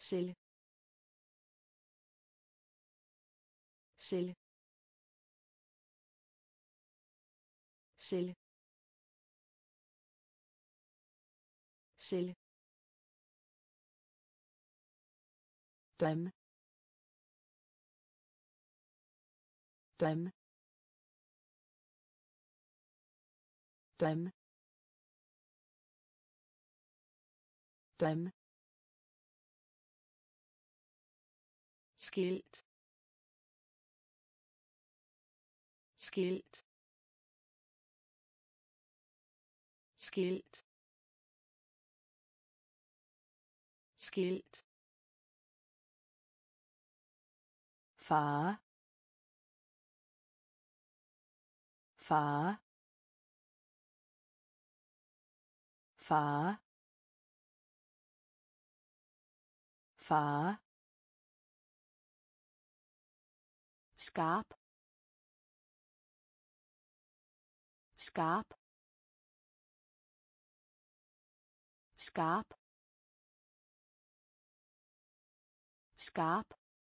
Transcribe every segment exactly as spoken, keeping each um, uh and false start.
celle celle celle celle drømme drømme drømme drømme skilt skilt skilt skilt far far far far skarp skarp skarp skarp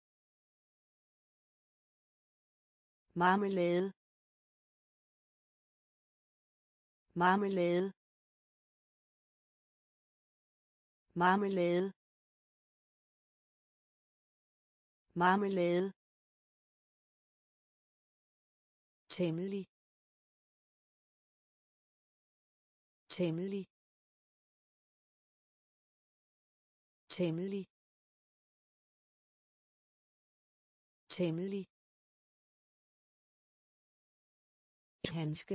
marmelade marmelade marmelade marmelade temmelig temmelig temmelig temmelig handske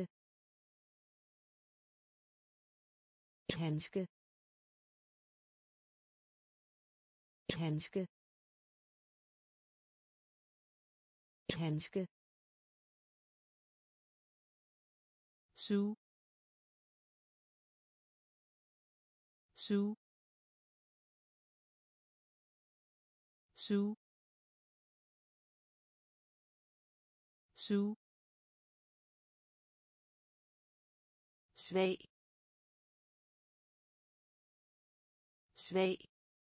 handske handske handske suge suge suge suge svag svag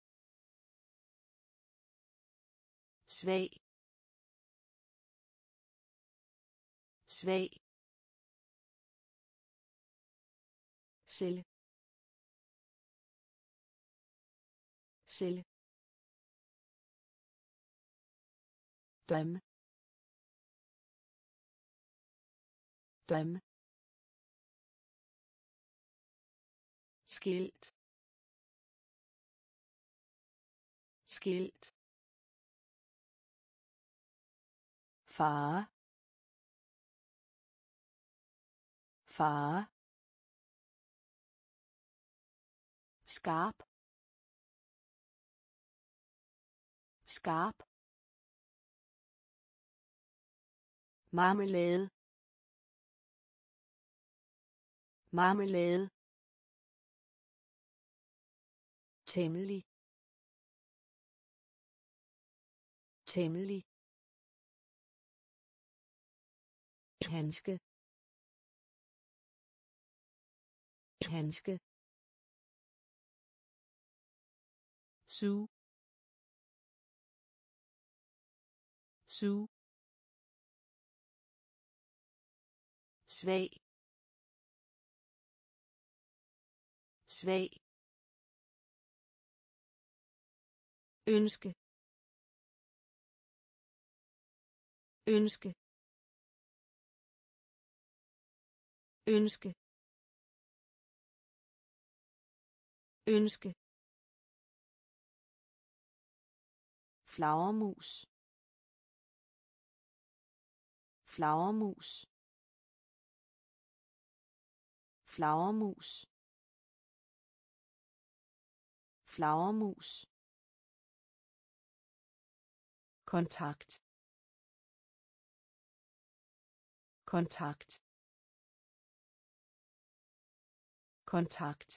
svag svag celle celle drømme drømme skilt skilt far far skarp skarp marmelade marmelade temmelig temmelig handske handske suge suge svag svag ønske ønske ønske ønske flagermus flagermus flagermus flagermus kontakt kontakt kontakt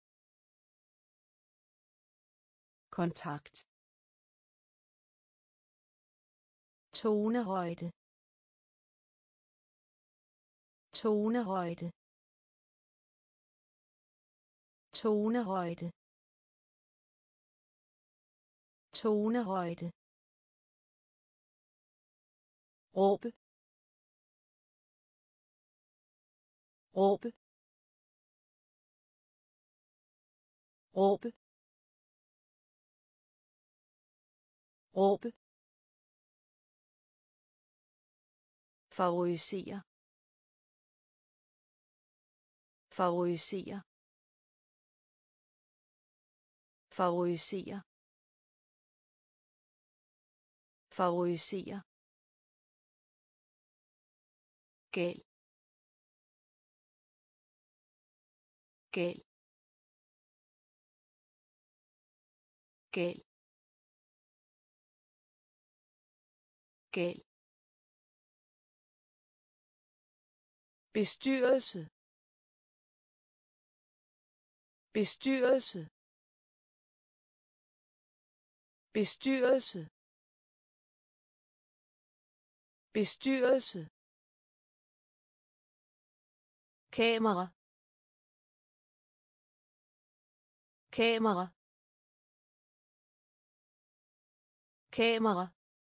kontakt tonehøjde tonehøjde tonehøjde tonehøjde, råbe, råbe, råbe, råbe, favorisere, favorisere, favorisere, favorisere, gal, gal, gal, gal, bestyrelse, bestyrelse, bestyrelse, bestyrelse, kamera, kamera, kamera,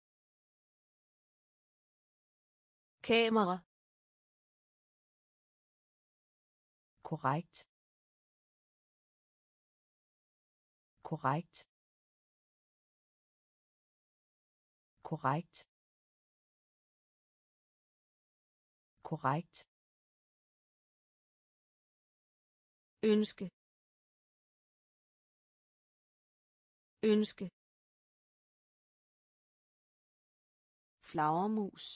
kamera, korrekt, korrekt, korrekt, korrekt, ønske, ønske, flagermus,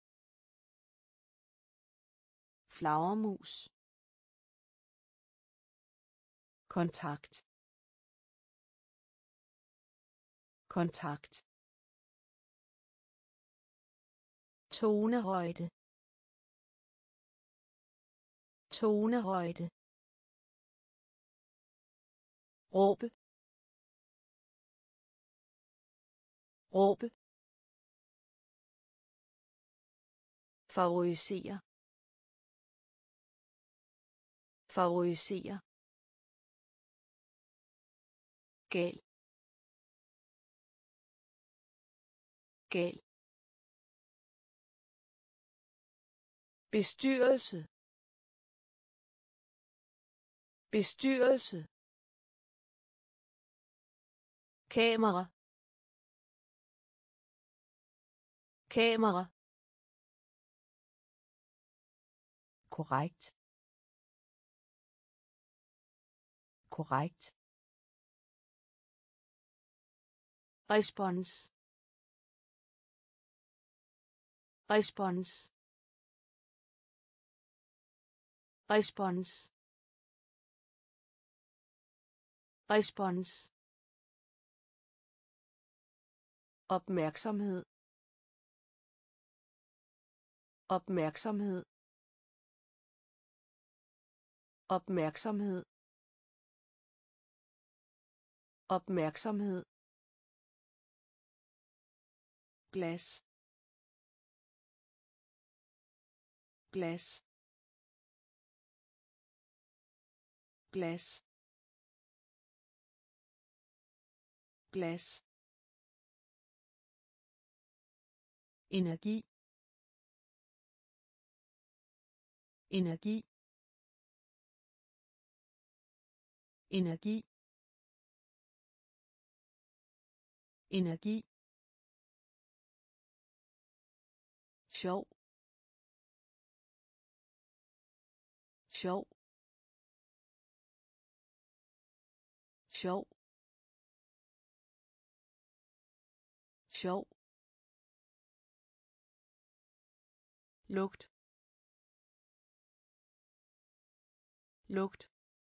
flagermus, kontakt, kontakt, tonehøjde, tonehøjde, råbe, råbe, favorisere, favorisere, gal, gal, bestyrelse, bestyrelse, kamera, kamera, korrekt, korrekt, respons, respons, respons, respons, opmærksomhed, opmærksomhed, opmærksomhed, opmærksomhed, glas, glas, glas, glas, energi, energi, energi, energi, sjov, sjov, sjov, sjov, lugt, lugt,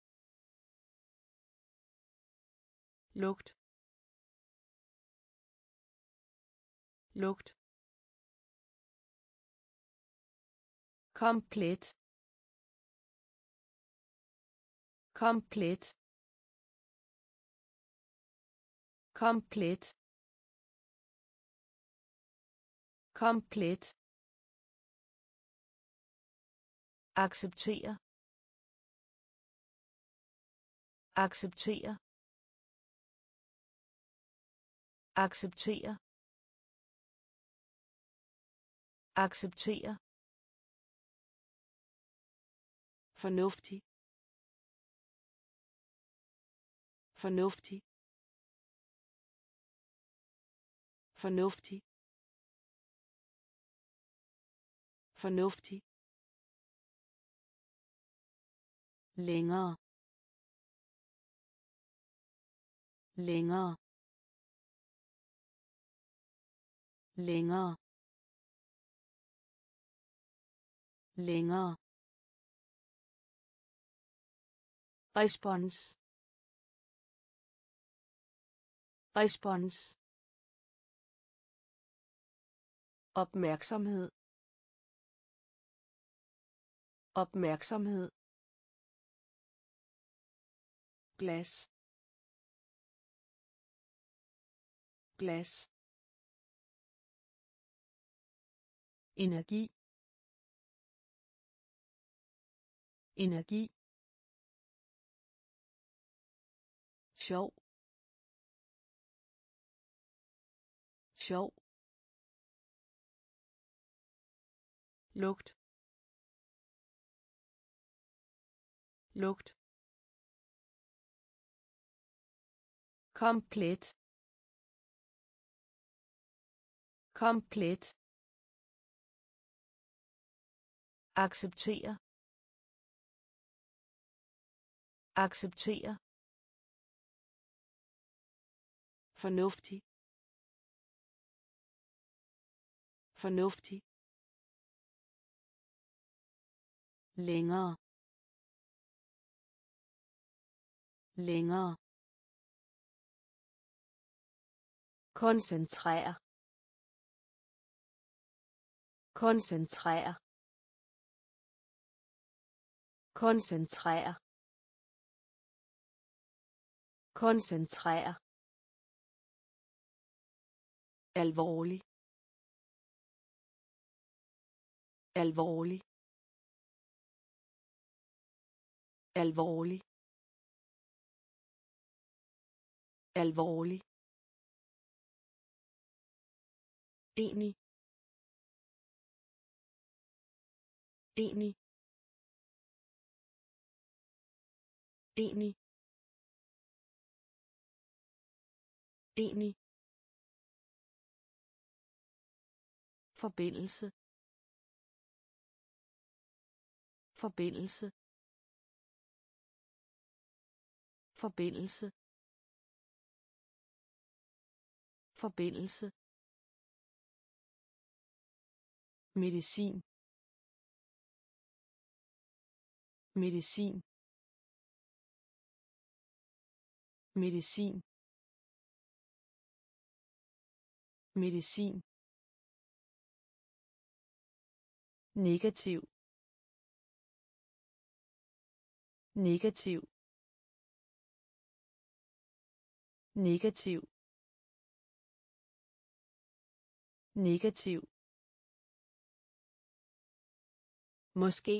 lugt, lugt, komplet, komplet, komplet, komplet, acceptere, acceptere, acceptere acceptere fornuftig fornuftig fornuftig fornuftig længere længere længere længere respons respons opmærksomhed opmærksomhed glas glas energi energi sjov sjov lugt lugt komplet komplet acceptere acceptere fornuftig fornuftig længere længere koncentrere koncentrere koncentrere koncentrere alvorlig alvorlig alvorlig alvorlig enig enig enig enig forbindelse forbindelse forbindelse forbindelse medicin medicin medicin medicin negativ negativ negativ negativ måske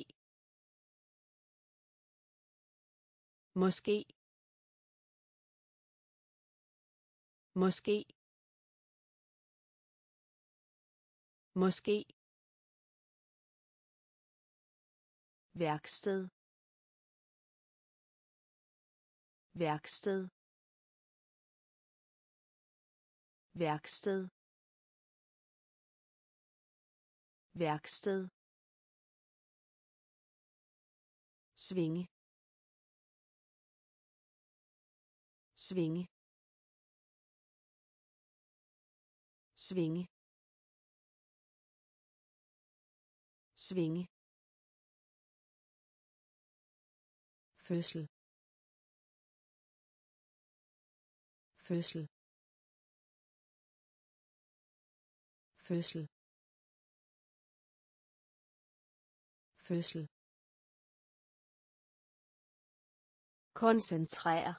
måske måske måske værksted værksted værksted værksted svinge svinge svinge svinge fødsel fødsel fødsel fødsel koncentrere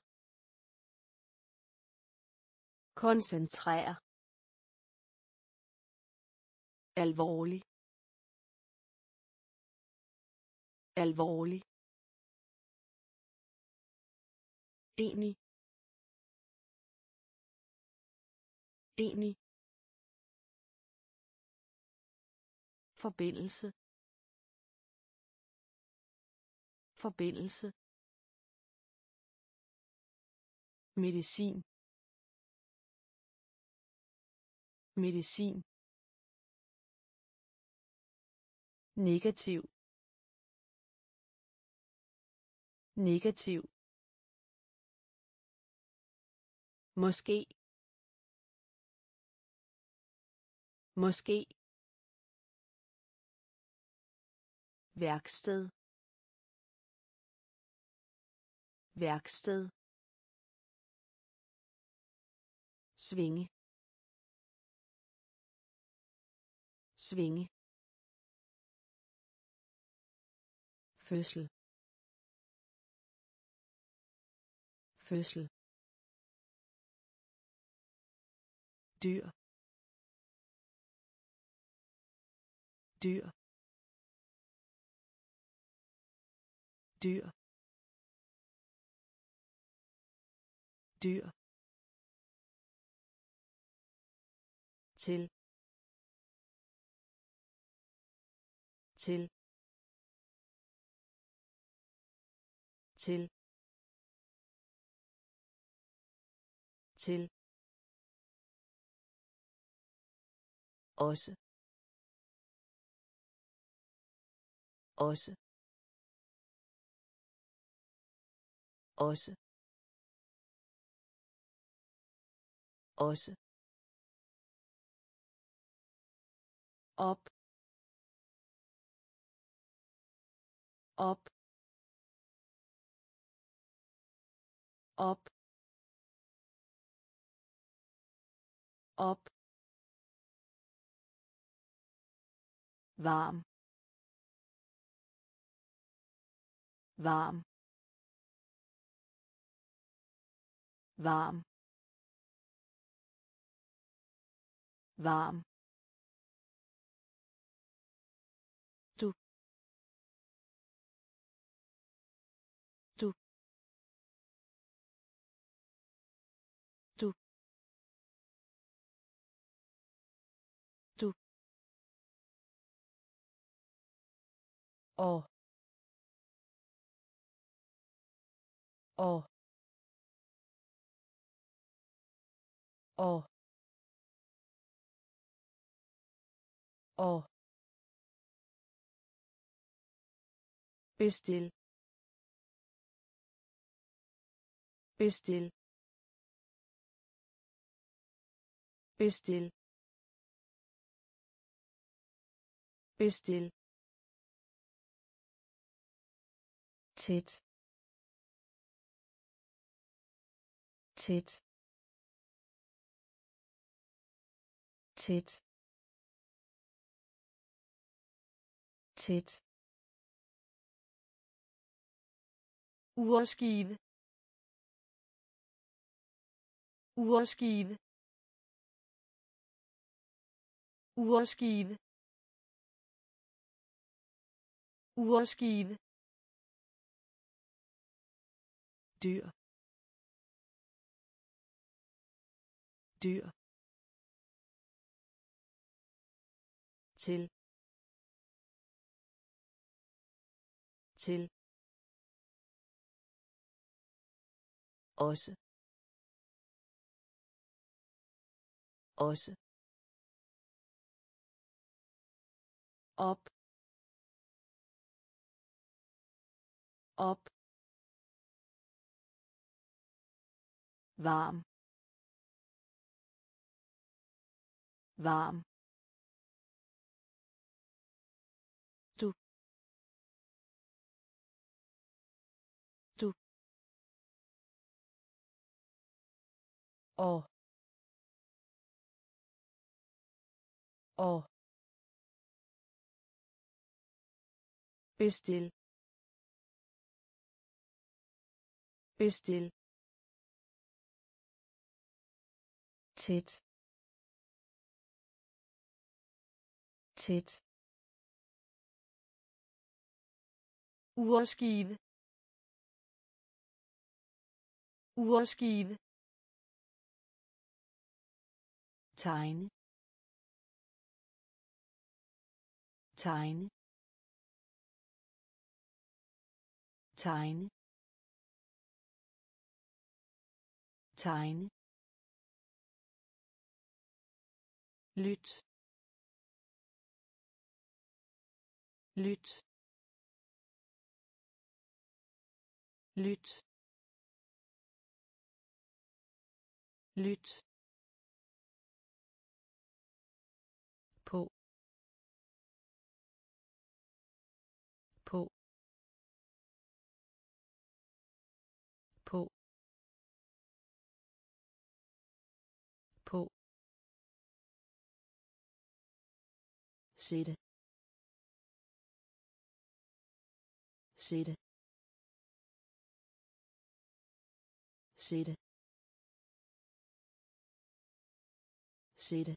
koncentrere alvorlig alvorlig enig enig, forbindelse, forbindelse, medicin, medicin, negativ, negativ, måske, måske, værksted, værksted, svinge, svinge, fødsel, fødsel, dyr, dyr, dyr, dyr, til, til, til, til, også, også, også, også, op, op, op, op, varm, varm, varm, varm, du, du, du, du, og, og, og, og, bestil, bestil, bestil, bestil, tæt, tæt, tæt, tæt, urskive, urskive, urskive, urskive, dyr, dyr, til, til, også, også, op, op, varm, varm, du, du, og, og, bestil, bestil, tæt, tæt, urskive, urskive, tegne tegne tegne tegne lyt lyt lyt lyt på på på på sætte sætte sætte sætte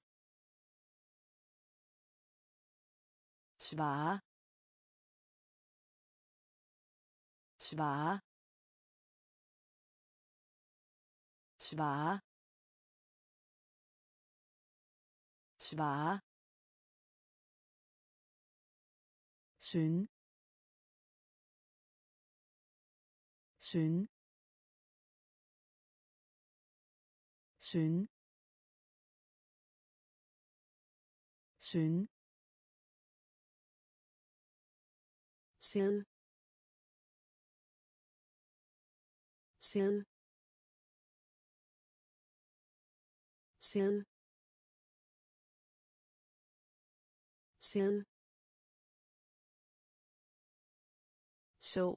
svare svare svare svare synge synge synge synge sæd sæd sæd sæd så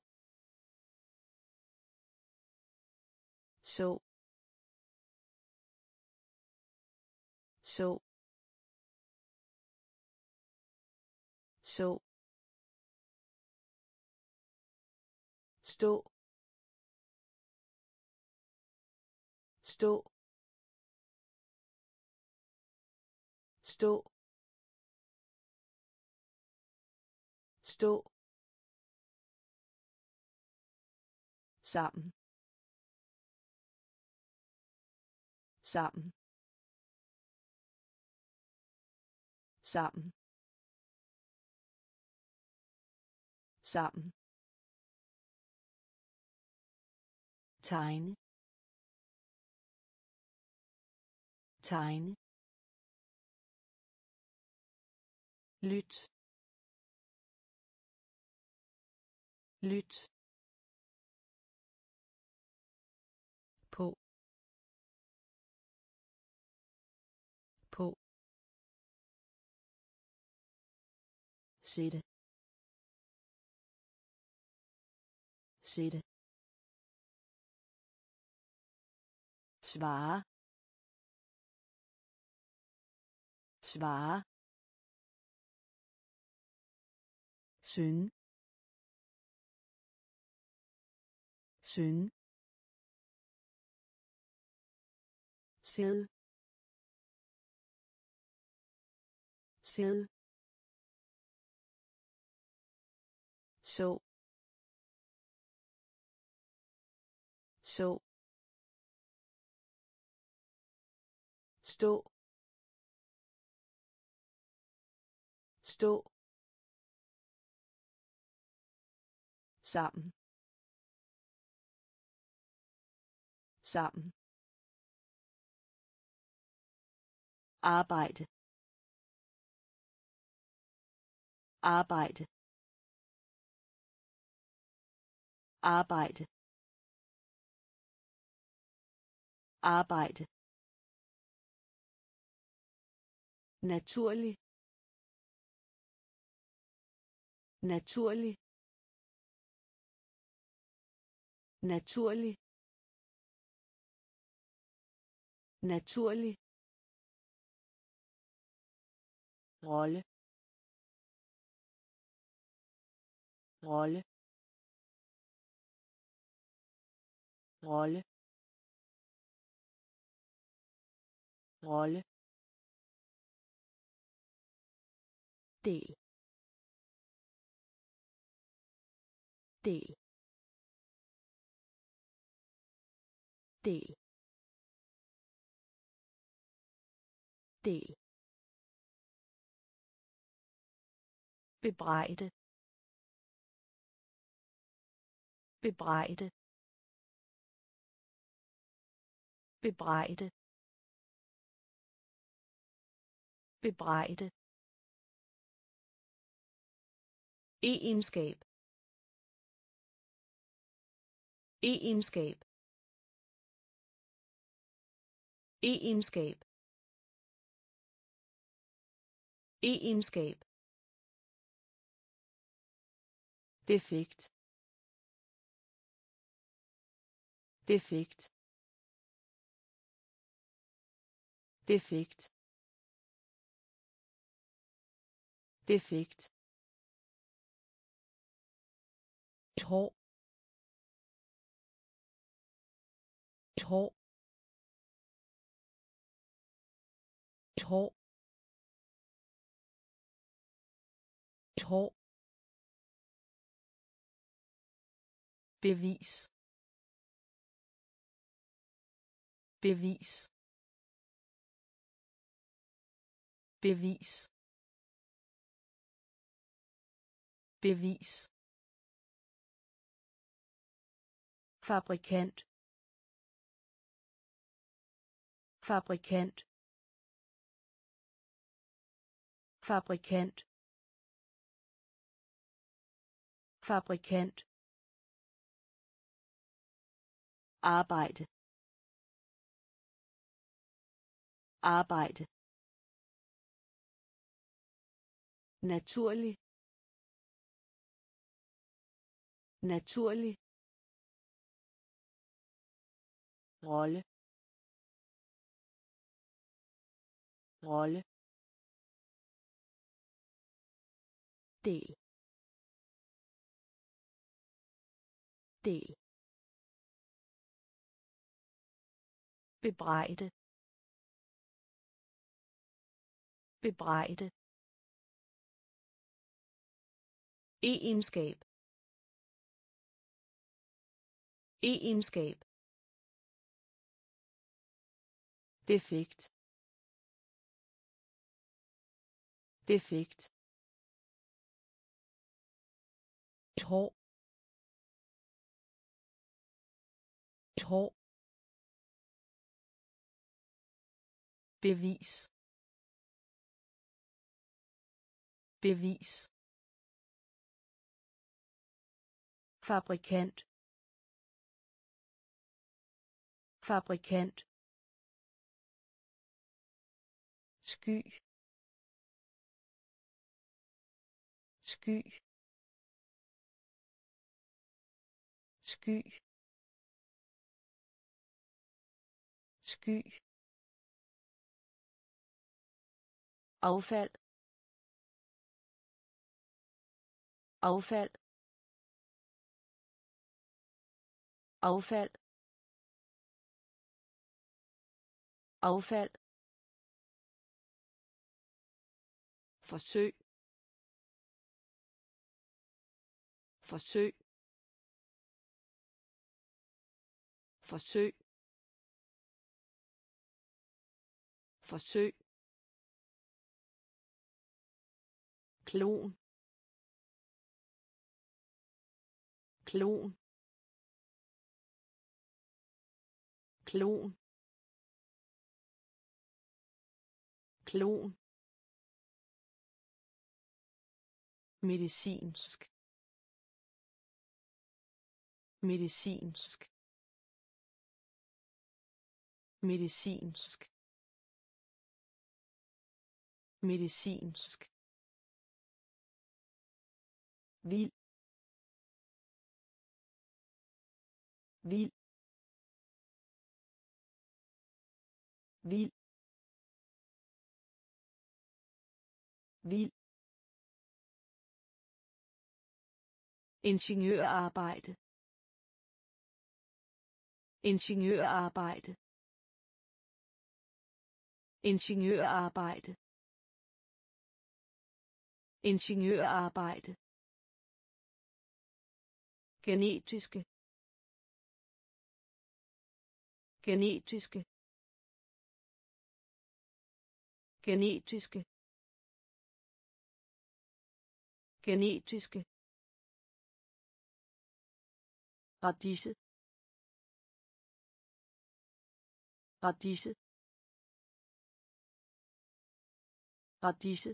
så så så stå stå stå stå sammen sammen sammen sammen tegne tegne lyt lyt på på sætte sætte svare svare synge synge sæd sæd så så stå stå sammen sammen arbejde arbejde arbejde arbejde naturlig naturlig naturlig naturlig rolle rolle rolle rolle del del del del, bebrejde, bebrejde, bebrejde, bebrejde, egenskab, egenskab, egenskab, egenskab, defekt, defekt, defekt, defekt, et hår, et hår, et hår, et hår, bevis, bevis, bevis, bevis, fabrikant, fabrikant, fabrikant, fabrikant, arbejde, arbejde, naturlig, naturlig, rolle, rolle, del, del, bebrejde, bebrejde, egenskab, egenskab, defekt, defekt, et hår, et hår, bevis, bevis, fabrikant, fabrikant, sky, sky, sky, sky, affald, affald, affald, affald, forsøg, forsøg, forsøg, forsøg, klon, klon, klon, klon, medicinsk, medicinsk, medicinsk, medicinsk, vild, vild, vild, vild, ingeniørarbejde, ingeniørarbejde, ingeniørarbejde, ingeniørarbejde, genetiske, genetiske, genetiske genetiske radise radise radise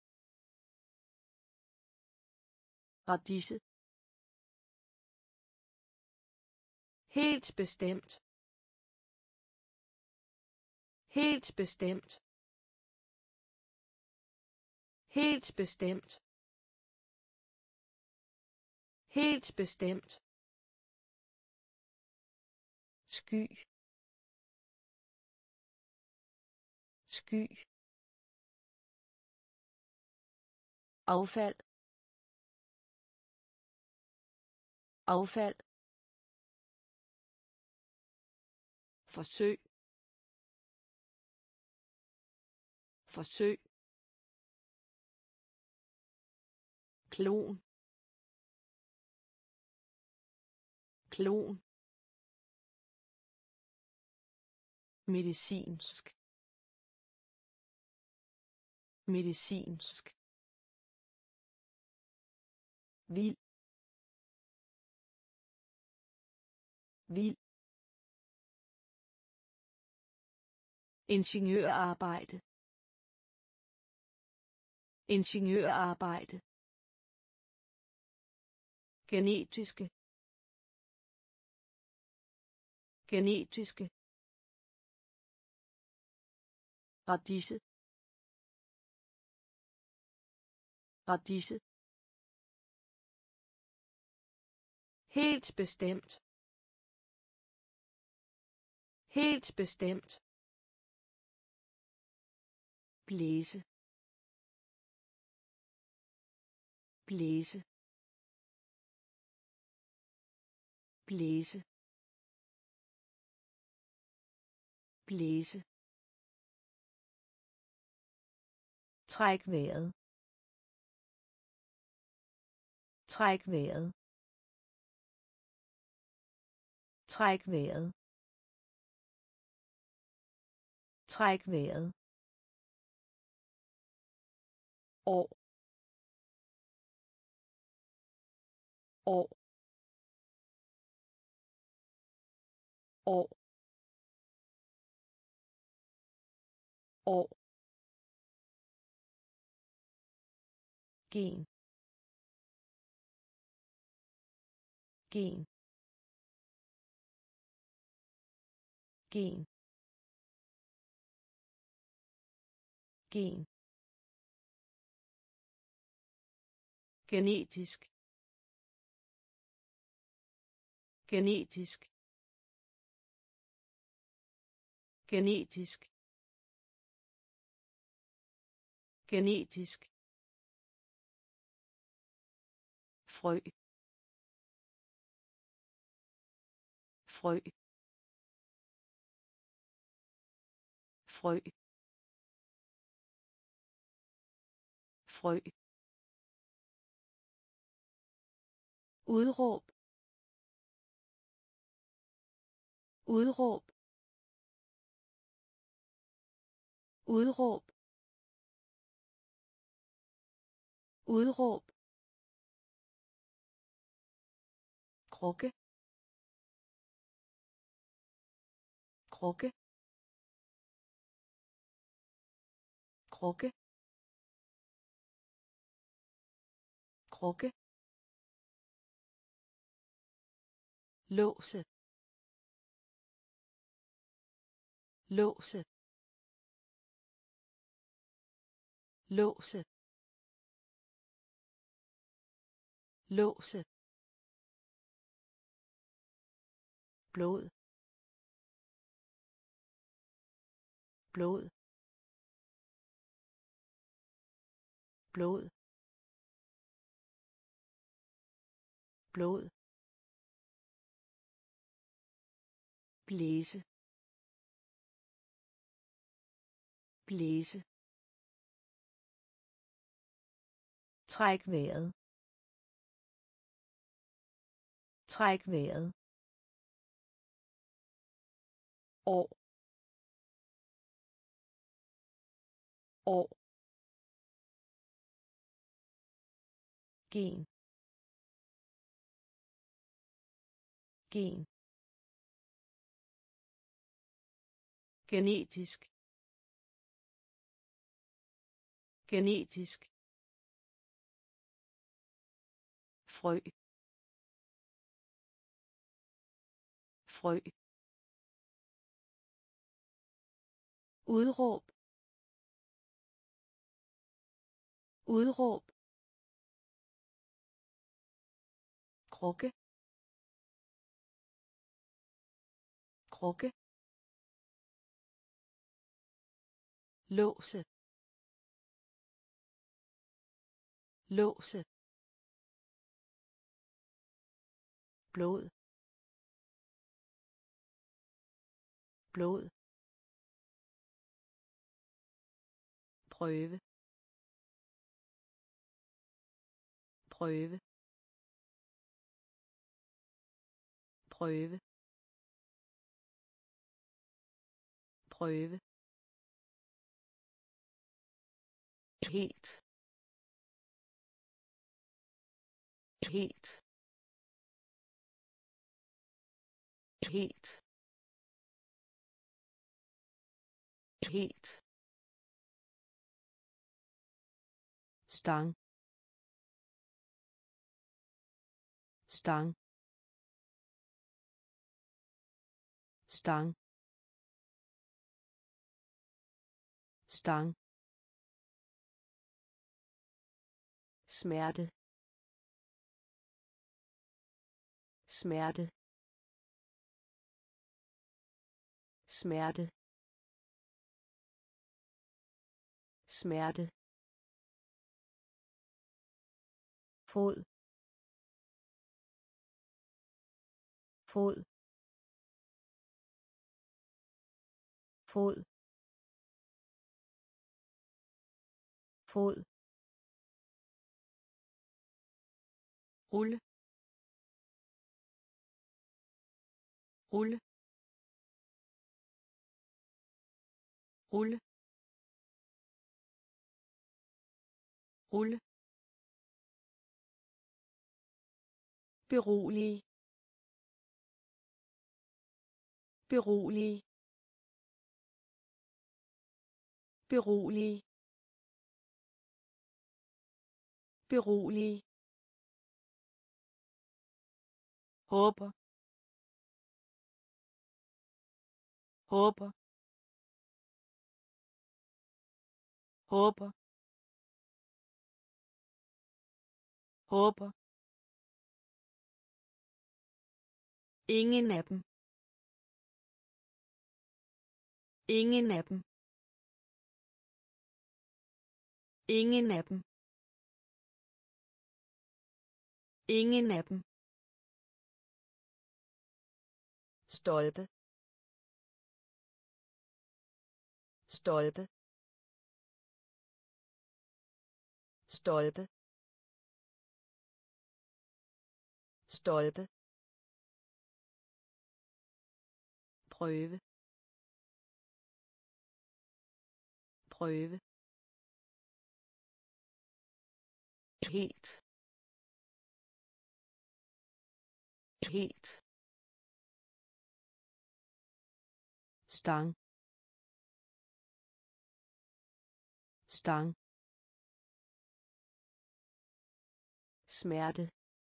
radise helt bestemt helt bestemt helt bestemt helt bestemt sky sky affald affald forsøg forsøg klon klon medicinsk medicinsk vild vild ingeniørarbejde ingeniørarbejde genetiske genetiske radise radise helt bestemt helt bestemt blæse blæse blæse blæse træk vejret træk vejret træk vejret træk vejret år år år år gen gen gen gen genetisk genetisk genetisk genetisk frø frø frø frø udråb udråb udråb udråb krukke krukke krukke krukke låse låse låse låse blod blod blod blod blæse blæse træk vejret træk vejret år år, gen, gen, genetisk, genetisk, frø, frø, udråb, udråb, krukke, krukke, låse, låse, blod, blod, prøve, prøve, prøve, prøve, helt, helt, helt, helt, stang, stang, stang, stang, smerte, smerte, smerte, smerte, fod, fod, fod, fod, rulle, rulle, rulle, rulle, berolige, berolige, berolige, berolige, håber, håber, håber, håber, ingen af dem, ingen af dem, ingen af dem, ingen af dem, stolpe, stolpe, stolpe, stolpe, prøve, prøve, helt, helt, stang, stang, smerte,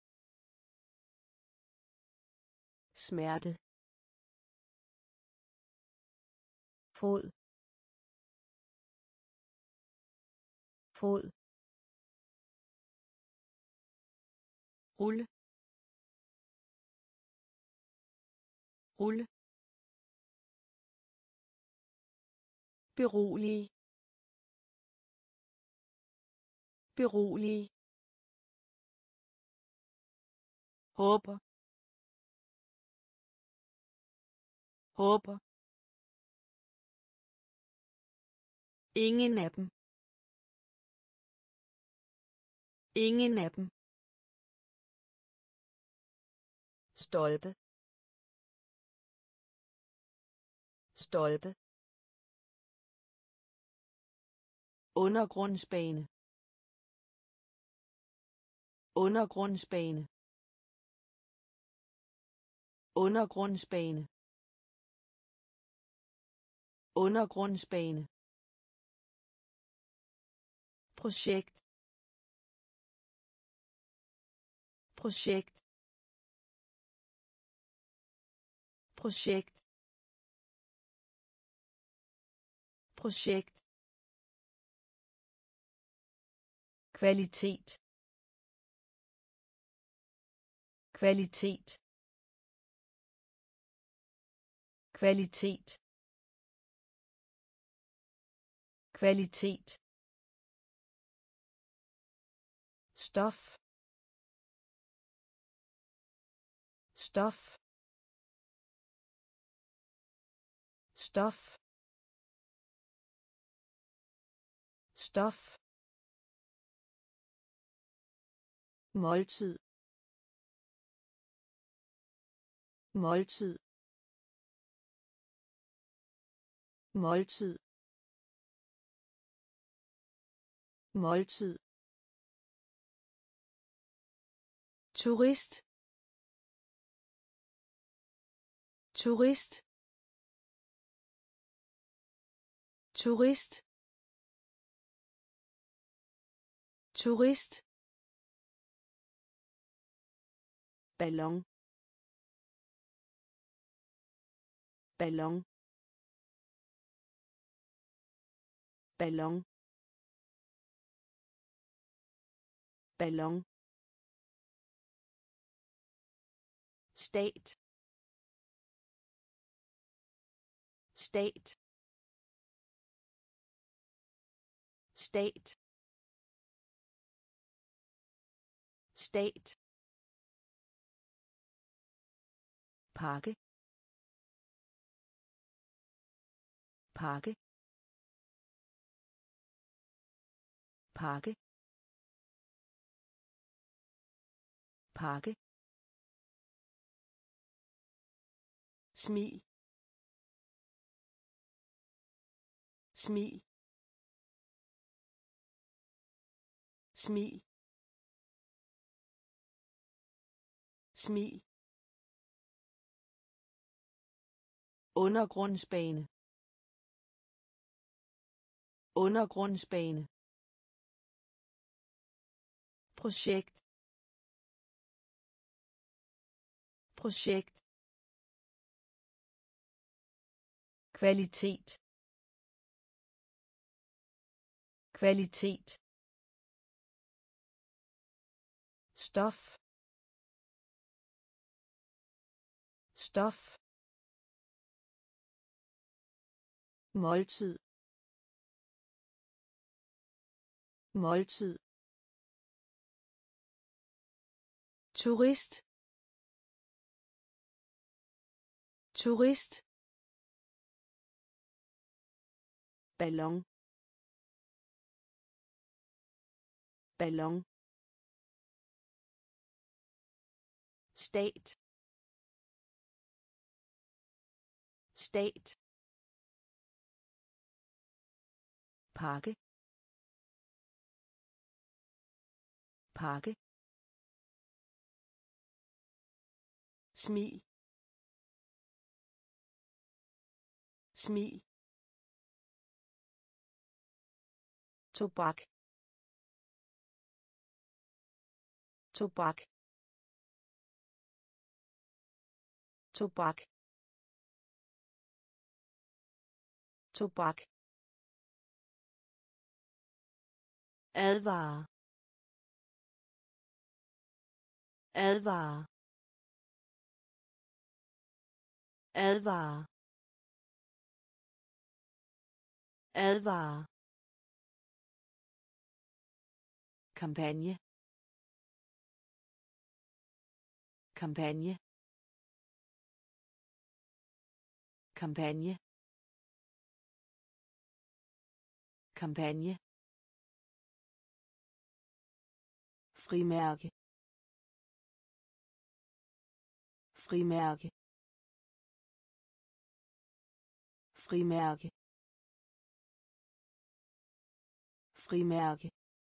smerte, fod, fod, rulle, rulle, berolige, berolige, håber, håber, ingen af dem, ingen af dem, stolpe, stolpe, Undergrundsbane. Undergrundsbane. Undergrundsbane. Undergrundsbane. Projekt. Projekt. Projekt. Projekt. Kvalitet. Kvalitet. Kvalitet. Kvalitet. Stof. Stof. Stof. Stof. Måltid. Måltid. Måltid. Måltid. Turist. Turist. Turist. Turist. Ballon. Ballon. Ballon. Ballon. Stat. Stat. Stat. Stat. Pakke. Pakke. Pakke. Pakke. Smil. Smil. Smil. Smil. Undergrundsbane. Undergrundsbane. Projekt. Projekt. Kvalitet. Kvalitet. Stof. Stof. Måltid. Måltid. Turist. Turist. Ballon. Ballon. Stat. Stat. Pakke. Pakke. Smil. Smil. Tobak. Tobak. Tobak. Tobak. Advare. Advare. Advare. Advare. Kampagne. Kampagne. Kampagne. Kampagne. Frimærke. Frimærke. Frimærke. Frimærke.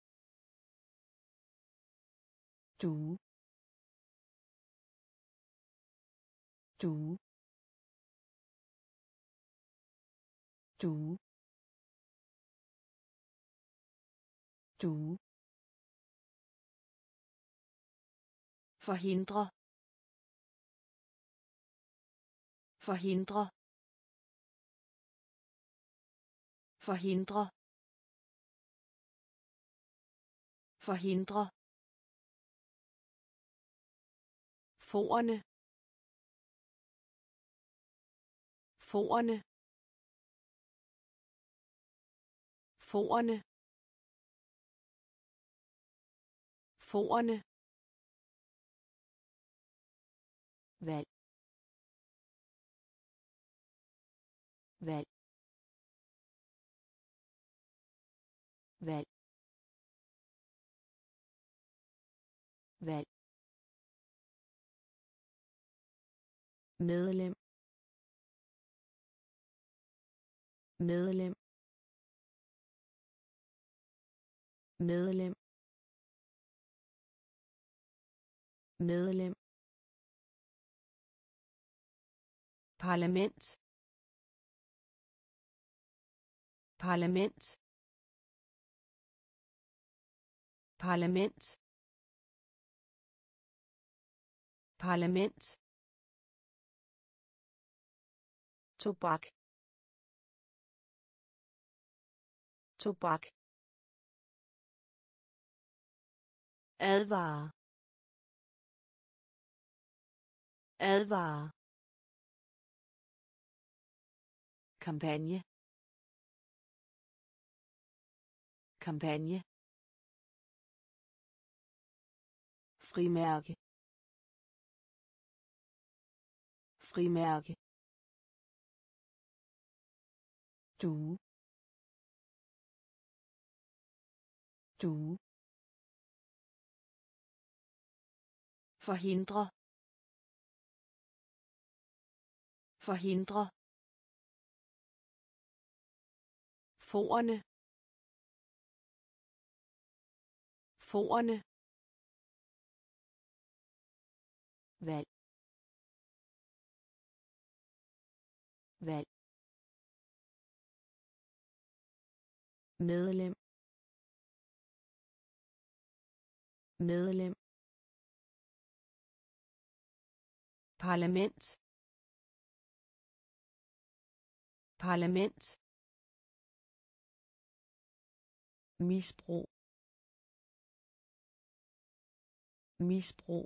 Du. Du. Du. Du. Forhindre. Forhindre. Forhindre. Forhindre. Forerne. Forerne. Forerne. Forerne. Valg. Valg. Valg. Valg. Medlem. Medlem. Medlem. Medlem. Parlament. Parlament. Parlament. Parlament. Tobak. Tobak. Advare. Advare. Kampagne. Kampagne. Frimærke. Frimærke. Du. Du. Forhindre. Forhindre. Forerne. Forerne. Valg. Valg. Medlem. Medlem. Parlament. Parlament. Misbrug. Misbrug.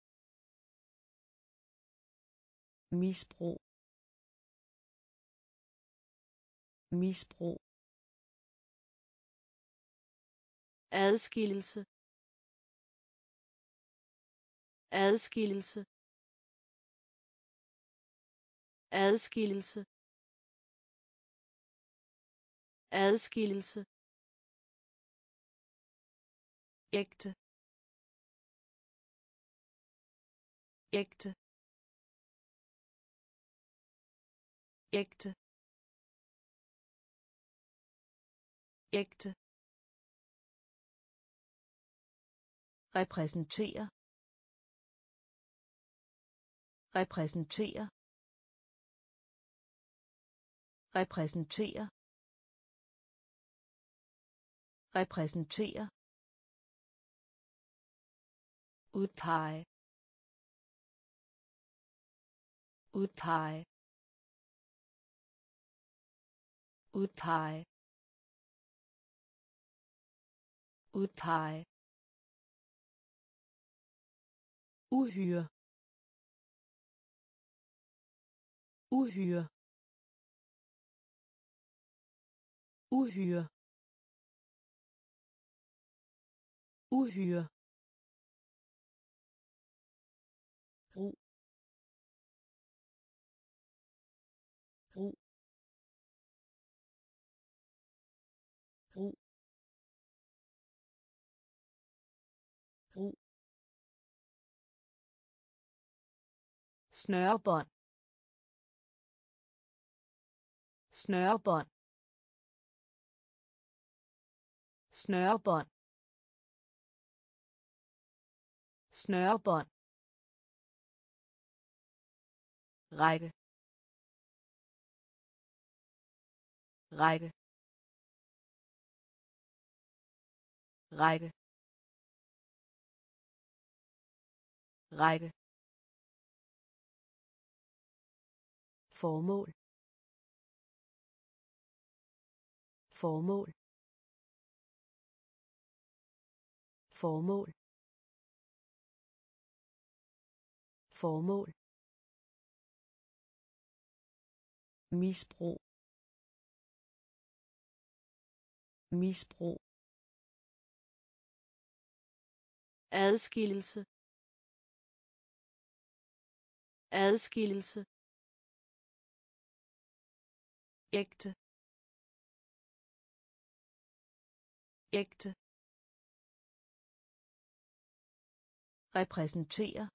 Misbrug. Misbrug. Adskillelse. Adskillelse. Adskillelse. Adskillelse. Ægte. Ægte. Ægte. Ægte. Repræsentere. Repræsentere. Repræsentere. Repræsentere. Udpege. Udpege. Udpege. Udpege. Uhyre. Uhyre. Uhyre. Uhyre. Brug. Brug. Brug. Brug. Snørebånd. Snørebånd. snørebånd, snørebånd, række, række, række, række, formål, formål, formål, formål, misbrug, misbrug, adskillelse, adskillelse, ægte, ægte, repræsentere,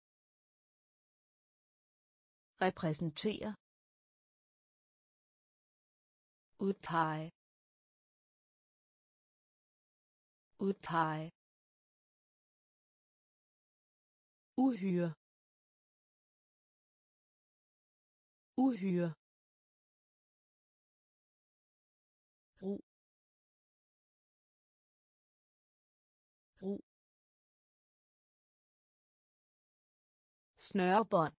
repræsentere, udpege, udpege, uhyre, uhyre, brug, brug, snørebånd,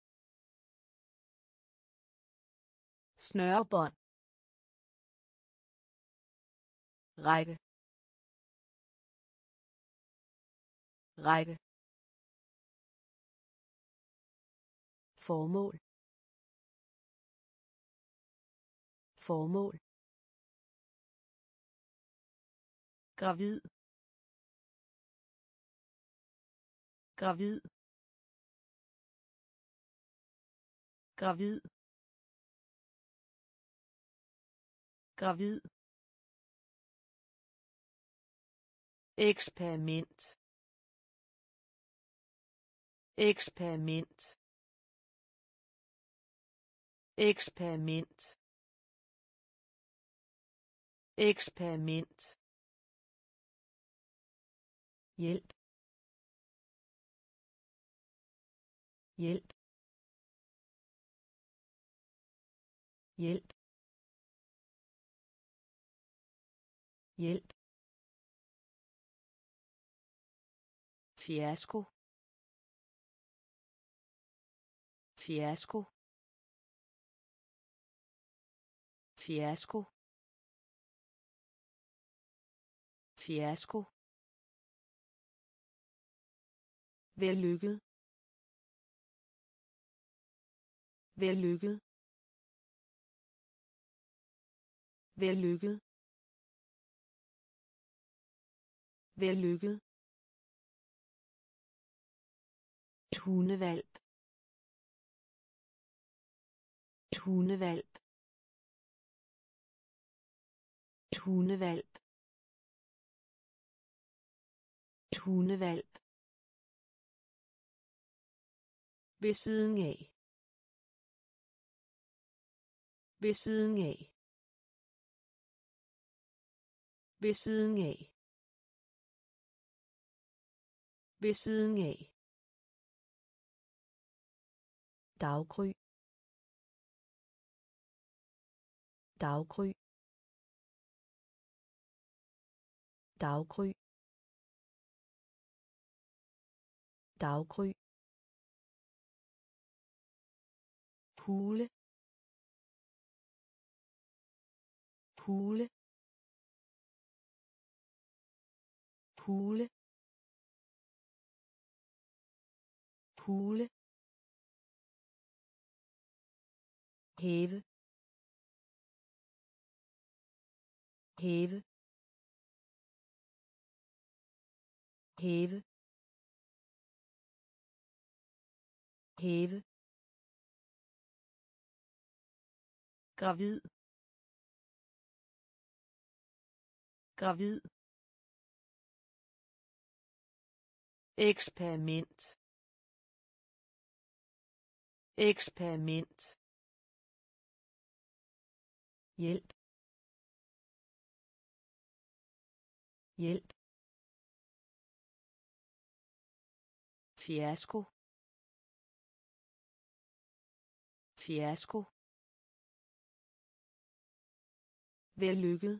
snørebånd, række, række, formål, formål, gravid, gravid, gravid, gravid, eksperiment, eksperiment, eksperiment, eksperiment, hjælp, hjælp, hjælp, hjælp, fiasko, fiasko, fiasko, fiasko, vellykket, vellykket, vellykket, vellykket, et hundevalp, et hundevalp, et hundevalp, et hundevalp, ved siden af, ved siden af, ved siden af, ved siden af, daggry, daggry, daggry, daggry, hule, hule, hule, hule, hæve, hæve, hæve, hæve, gravid, gravid, eksperiment, eksperiment, hjælp, hjælp, fiasko, fiasko, vellykket,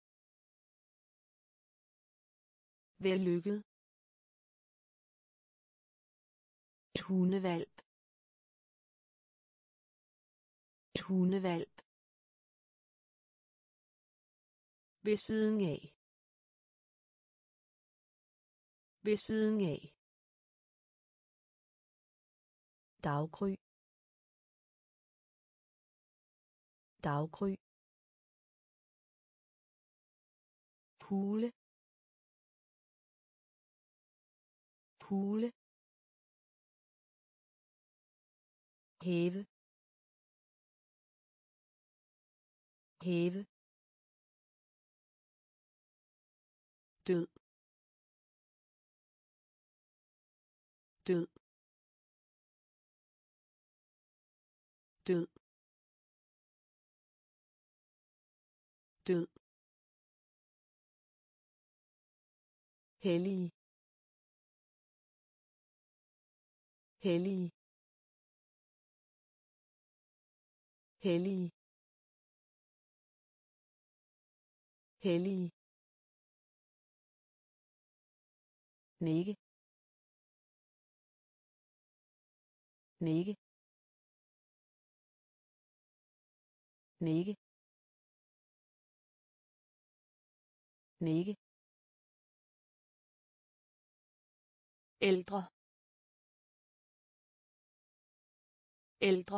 vellykket, et hundevalp, et hundevalp, ved siden af, ved siden af, daggry, daggry, hule, hule, hæve, hæve, død, død, død, død, hellig, hellig, hellig, hellig, nikke, nikke, nikke, nikke, ældre, ældre,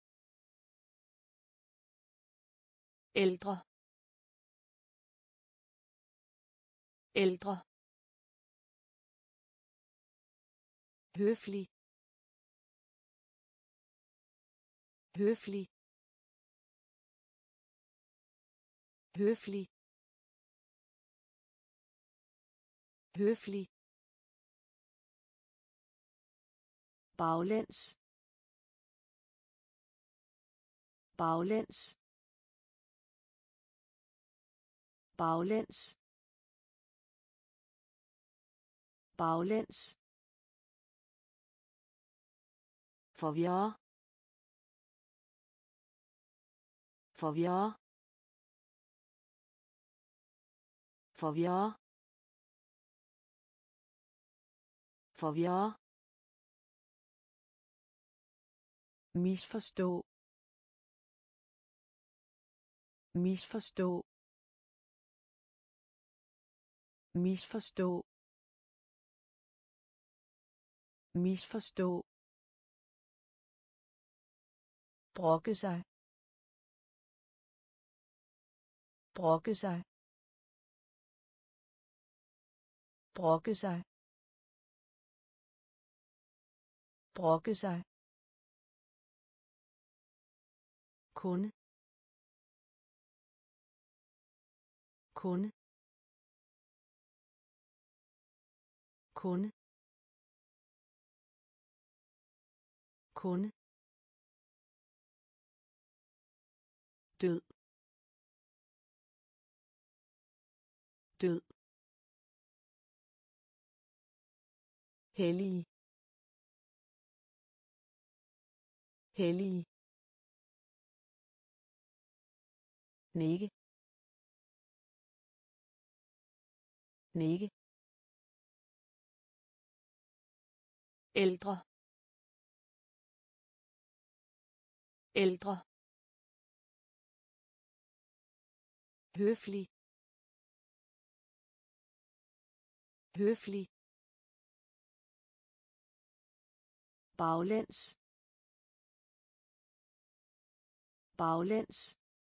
ældre, ældre, høflig, høflig, høflig, høflig, baglæns, baglæns, baglæns, baglæns, forvirre, forvirre, forvirre, forvirre, misforstå, misforstå, misforstå, misforstå, brokke sig, brokke sig, brokke sig, brokke sig, kunde, kunde, kunde, kunde, død, død, hellig, hellig, nikke, nikke, ældre, ældre, høflig, høflig, baglæns, baglæns,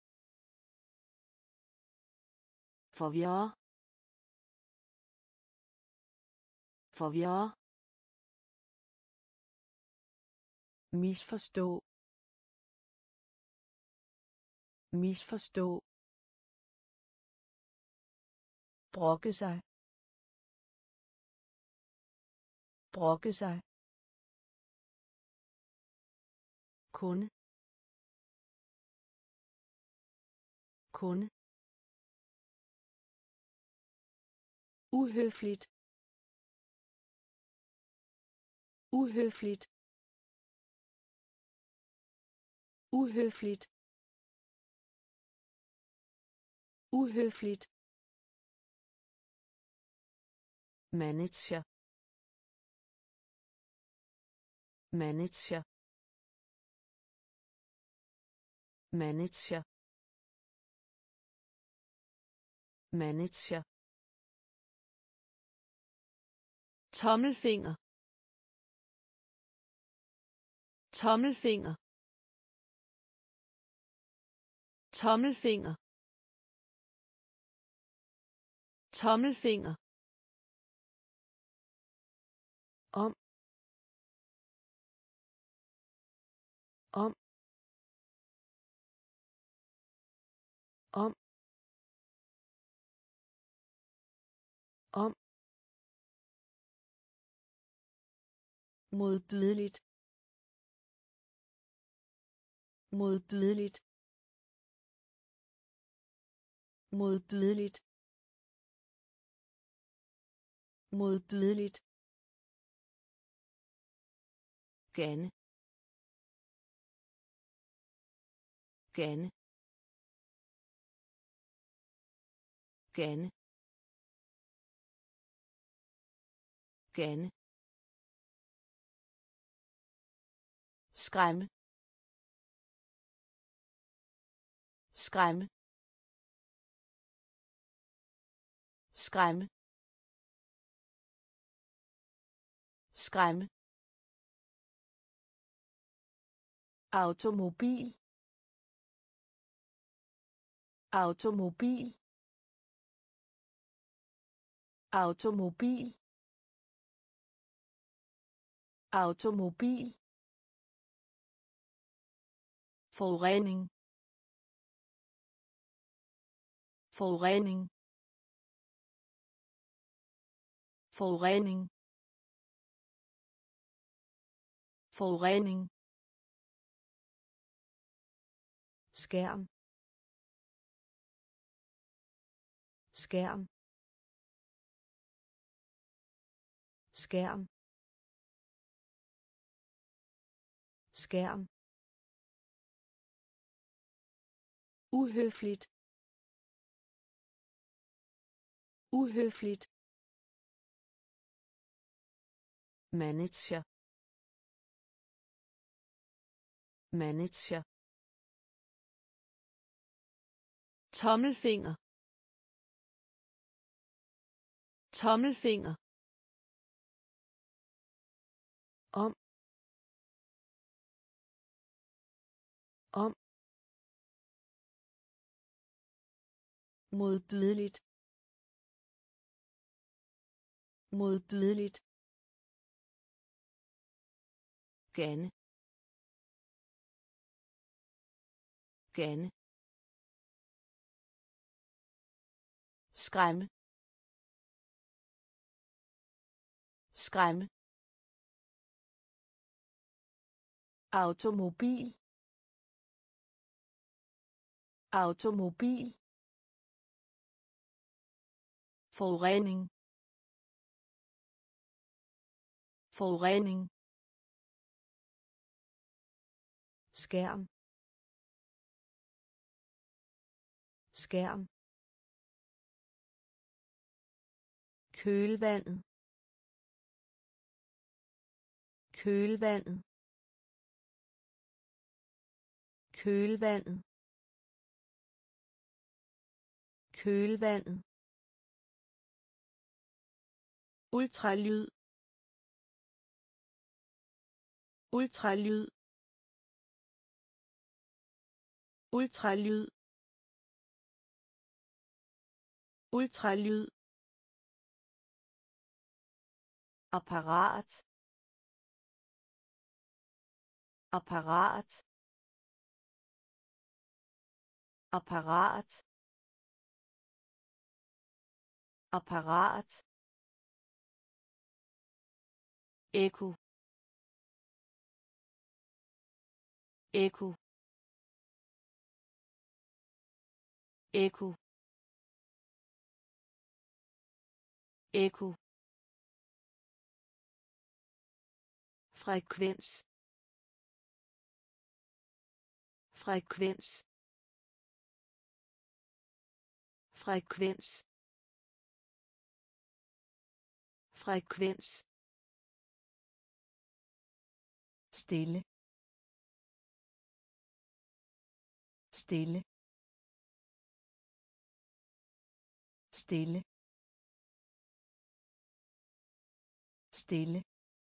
forvirre, forvirre, misforstå, misforstå, brokke sig, brokke sig, kunde, kunde, uhøfligt uhøfligt uhøfligt uhøfligt manager manager manager manager tommelfinger tommelfinger tommelfinger tommelfinger om om om om modbydeligt modbydeligt modbydeligt modbydeligt gerne gerne gerne gerne skræmme skræmme skræmme skræmme automobil automobil automobil automobil forurening forurening forurening forurening skærm skærm skærm skærm uhøfligt uhøfligt manager manager tommelfinger tommelfinger om om modbydeligt modbydeligt gerne gerne skræmme skræmme automobil automobil forurening forurening skærm skærm kølvandet kølvandet kølvandet kølvandet ultralyd ultralyd ultralyd ultralyd apparat apparat apparat apparat ekko ekko ekko ekko, frekvens, frekvens, frekvens, frekvens, stille, stille, stille, stille,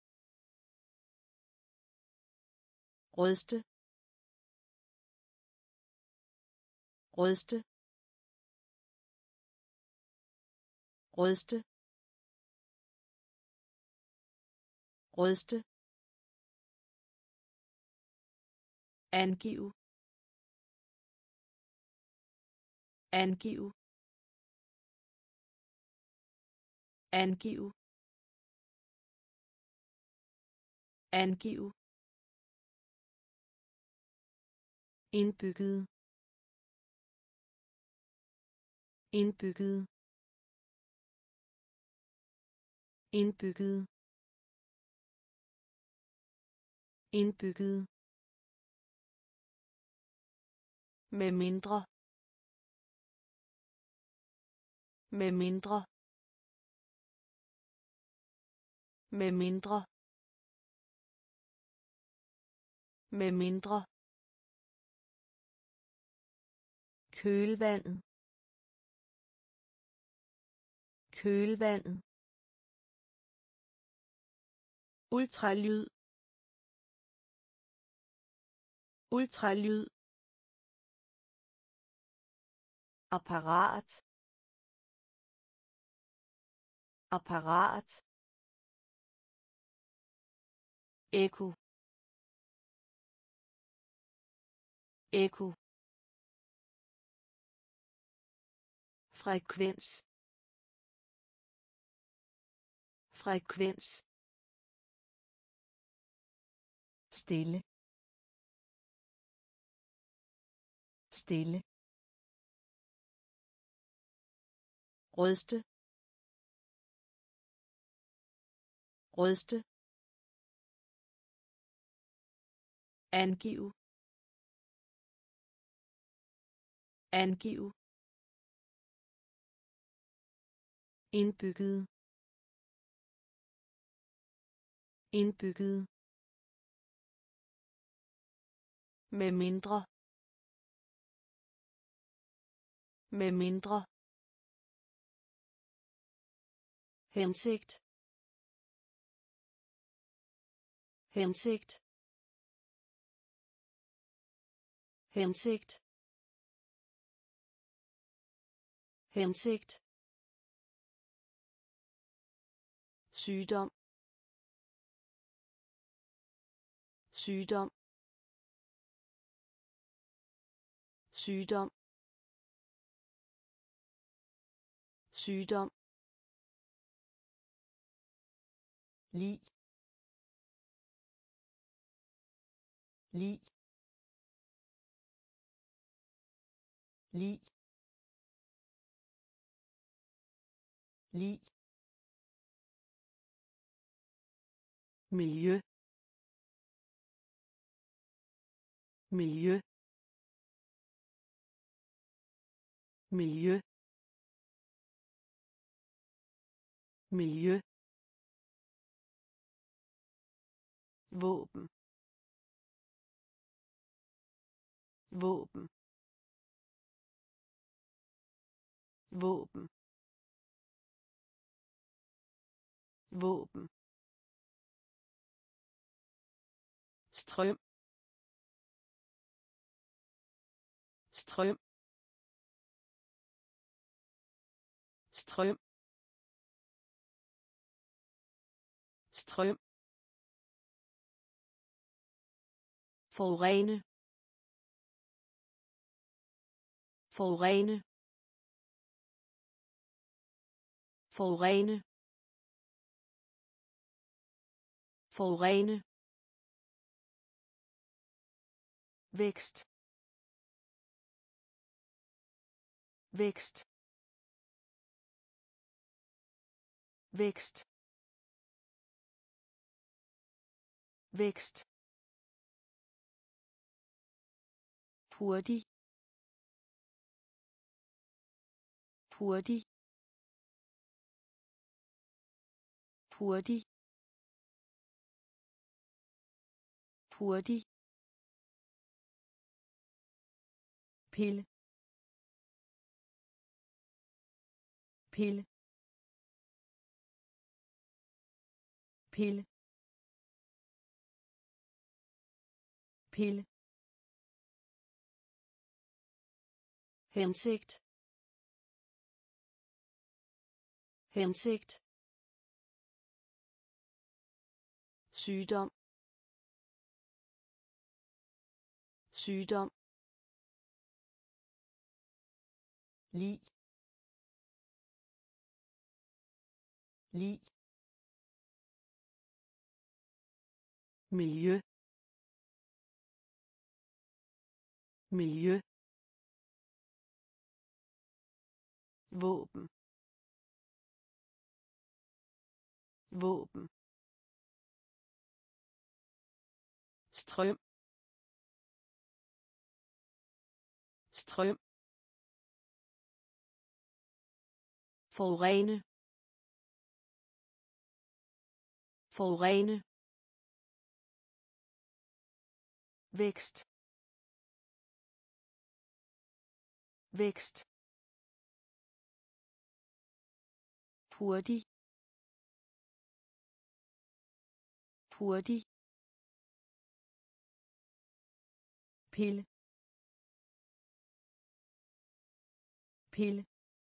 ryste, ryste, ryste, ryste, angiv, angiv, angiv, angiv, indbygget, indbygget, indbygget, indbygget, med mindre, med mindre, med mindre, med mindre, kølvandet, kølvandet, ultralyd, ultralyd, apparat, apparat, ekko, ekko, frekvens, frekvens, stille, stille, ryste, ryste, angiv, angiv, indbygget, indbygget, med mindre, med mindre, hensigt, hensigt, hensigt, hensigt, sygdom, sygdom, sygdom, sygdom, lig, lig, lig, lig, miljø, miljø, miljø, miljø, våben, våben, våben, våben, strøm, strøm, strøm, strøm, forurene, forurene, forurene, forurene, vækst, vækst, vækst vækst hurtig hurtig hurtig hurtig pille pille pille pille hensigt hensigt sygdom sygdom lig lig miljø miljø våben våben strøm strøm forurene forurene vækst vækst hurtig hurtig pille pille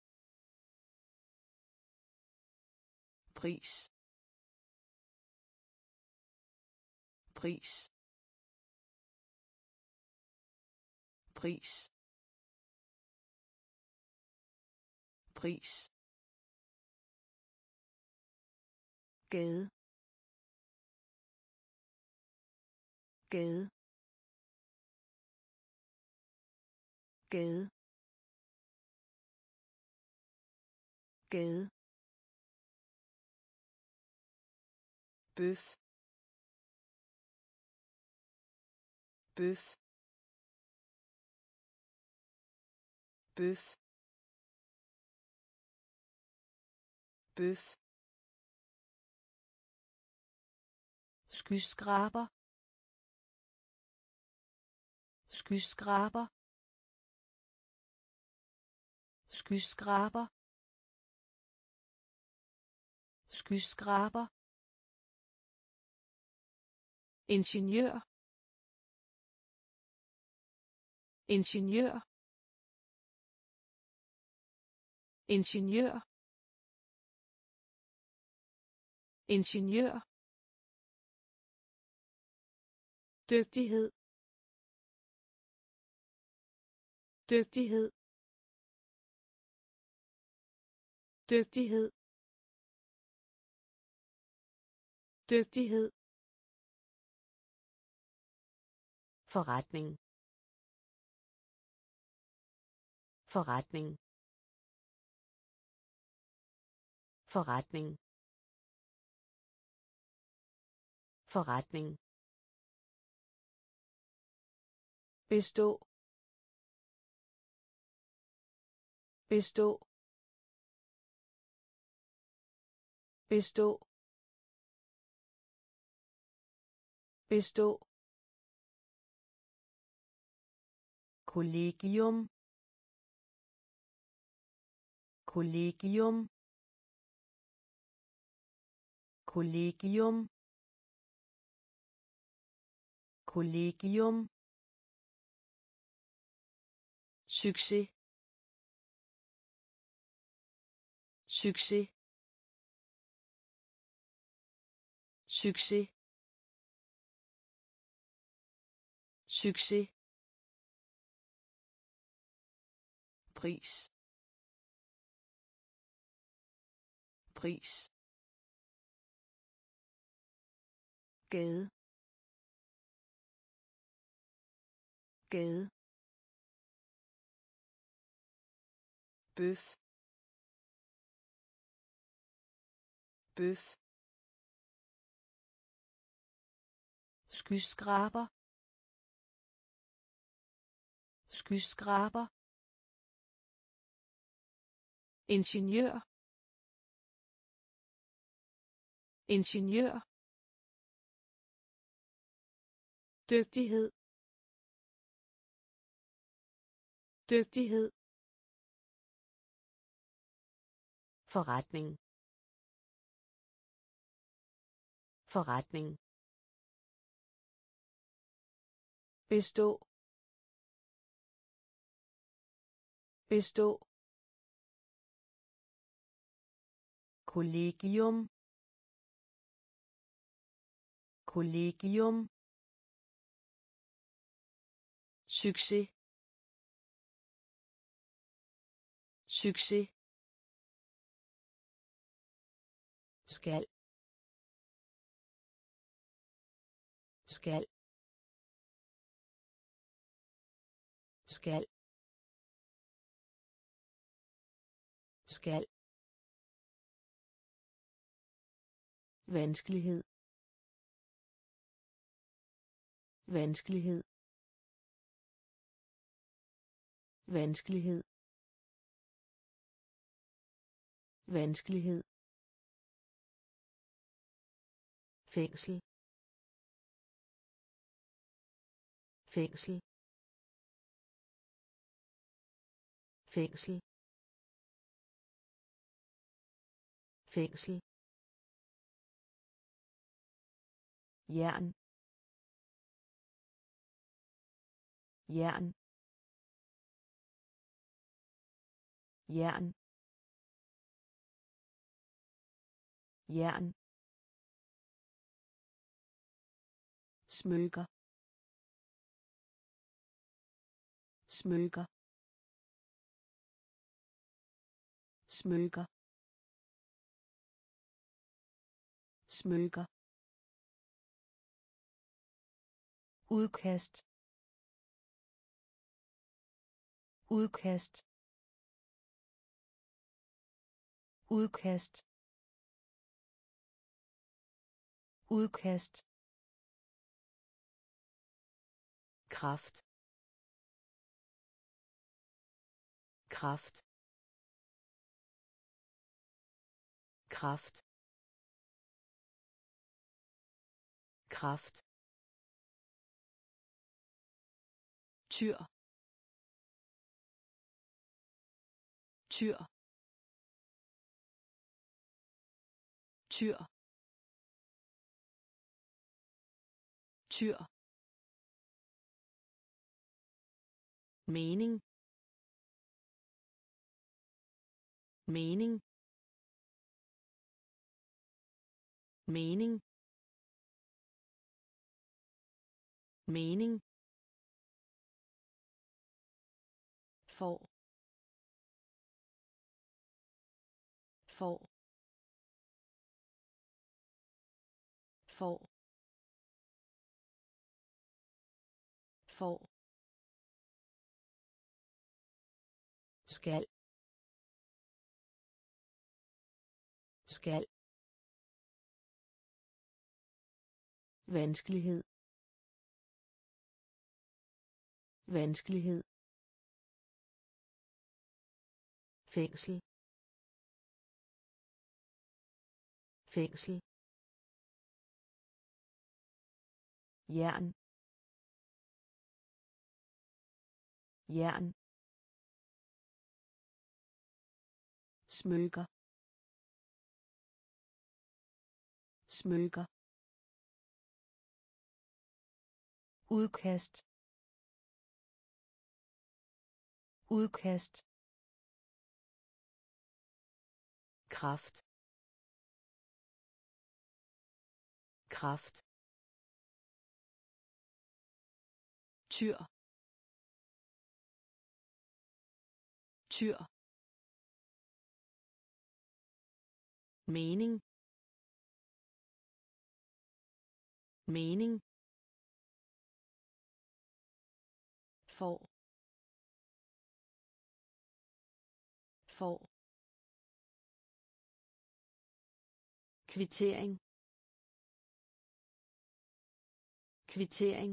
pris pris pris pris gade gade gade gade bøf bøf bøf bøf skyskraber skyskraber skyskraber skyskraber ingeniør ingeniør ingeniør ingeniør dygtighed dygtighed dygtighed dygtighed forretning forretning forretning forretning bestå bestå bestå bestå kollegium kollegium kollegium kollegium succes succes succes succes pris pris gade gade bøf bøf, skyskraber, skyskraber, ingeniør, ingeniør, dygtighed, dygtighed, forretning, forretning, bestå, bestå, kollegium, kollegium, succes, succes, skal, skal, skal, skal, vanskelighed, vanskelighed, vanskelighed, vanskelighed, fængsel, fængsel, fængsel, fængsel, jern, jern, jern, jern, smykker, smykker, smykker, smykker, udkast, udkast, udkast, udkast, kraft, kraft, kraft, kraft, tyr, tyr, tyr, tyr, mening, mening, mening, mening, for, for, for, for, skal, skal, vanskelighed, vanskelighed, fængsel, fængsel, jern, jern, smykker, smykker, udkast, udkast, kraft, kraft, tyr, tyr, mening, mening, for, for, kvittering kvittering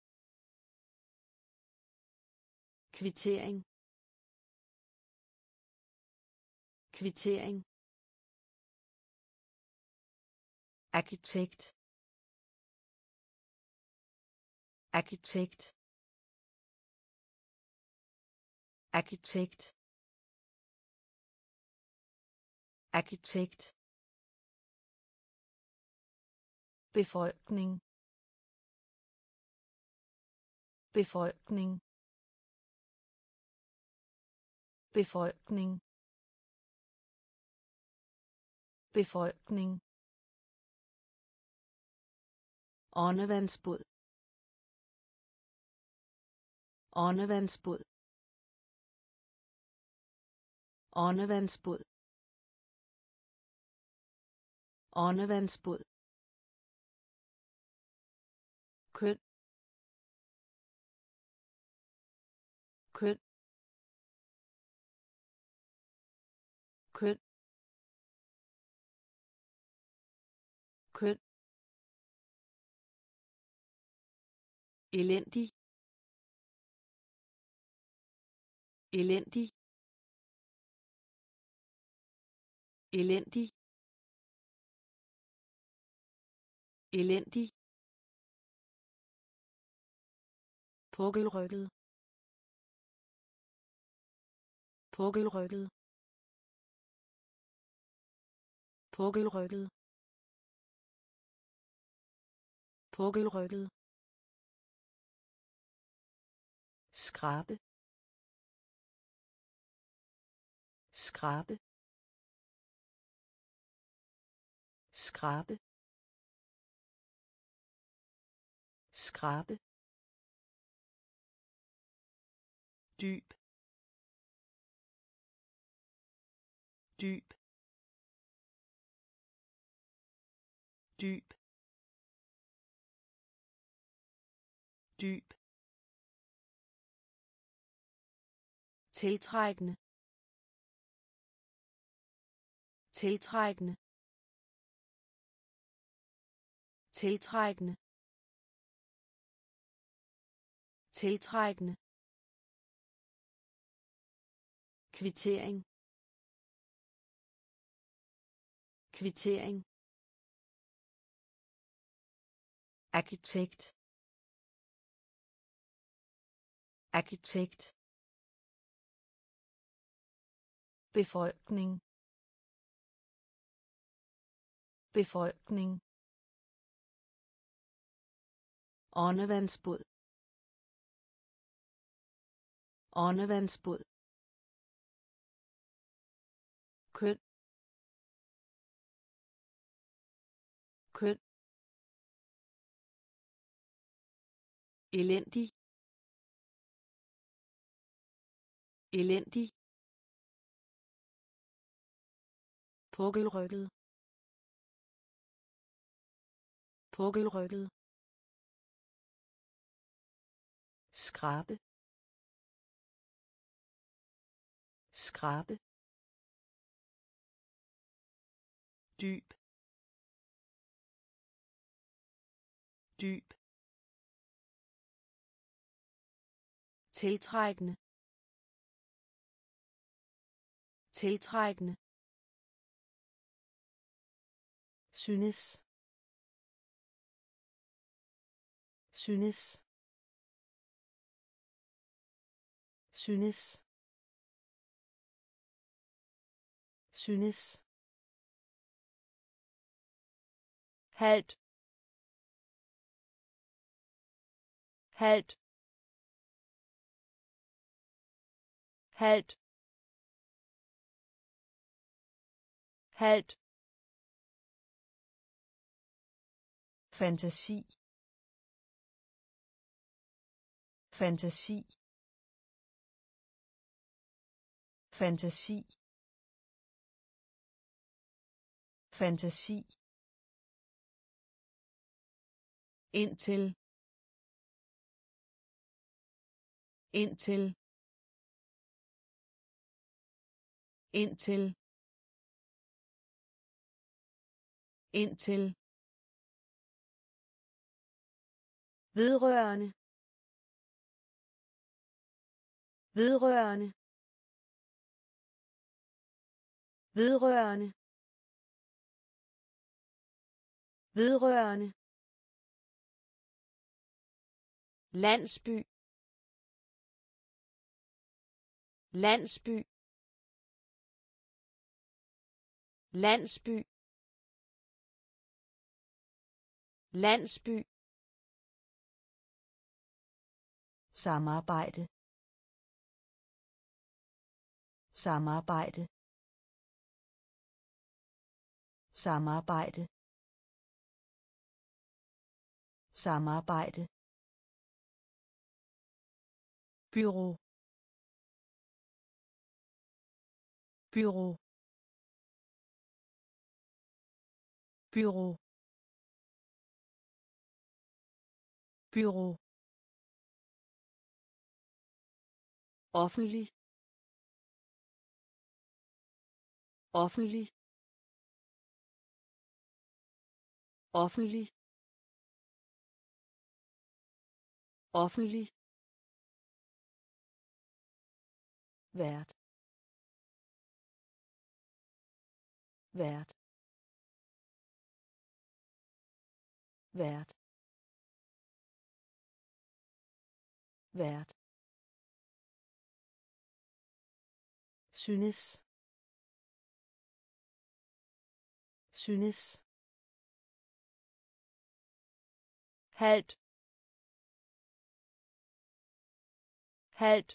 kvittering kvittering arkitekt arkitekt arkitekt arkitekt befolkning befolkning befolkning befolkning åndevandsbåd åndevandsbåd åndevandsbåd åndevandsbåd køn køn køn køn elendig elendig elendig elendig pukkelrygget pukkelrygget pukkelrygget pukkelrygget skrabe skrabe skrabe skrabe dyb dyb dyb dyb tiltrækkende tiltrækkende tiltrækkende tiltrækkende kvittering kvittering arkitekt arkitekt befolkning befolkning åndevandsbåd åndevandsbåd køn køn elendig elendig pukkelrygget pukkelrygget skrabe skrabe dyb dyb tiltrækkende tiltrækkende synes synes synes synes halt halt halt halt fantasi fantasi fantasi fantasi indtil indtil indtil indtil, vedrørende, vedrørende, vedrørende, vedrørende, landsby, landsby, landsby, landsby, samarbejde, samarbejde, samarbejde, samarbejde, bureau, bureau, bureau, bureau, offentlig, offentlig, offentlig, offentlig, vært, vært, vært, vært, synes, synes, halt, halt,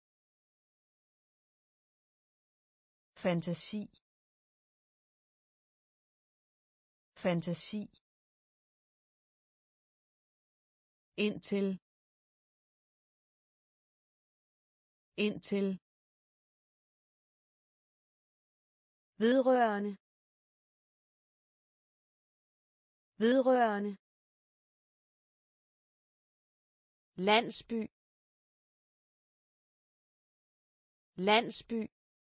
fantasi, fantasi, indtil, indtil, vedrørende, vedrørende, landsby, landsby,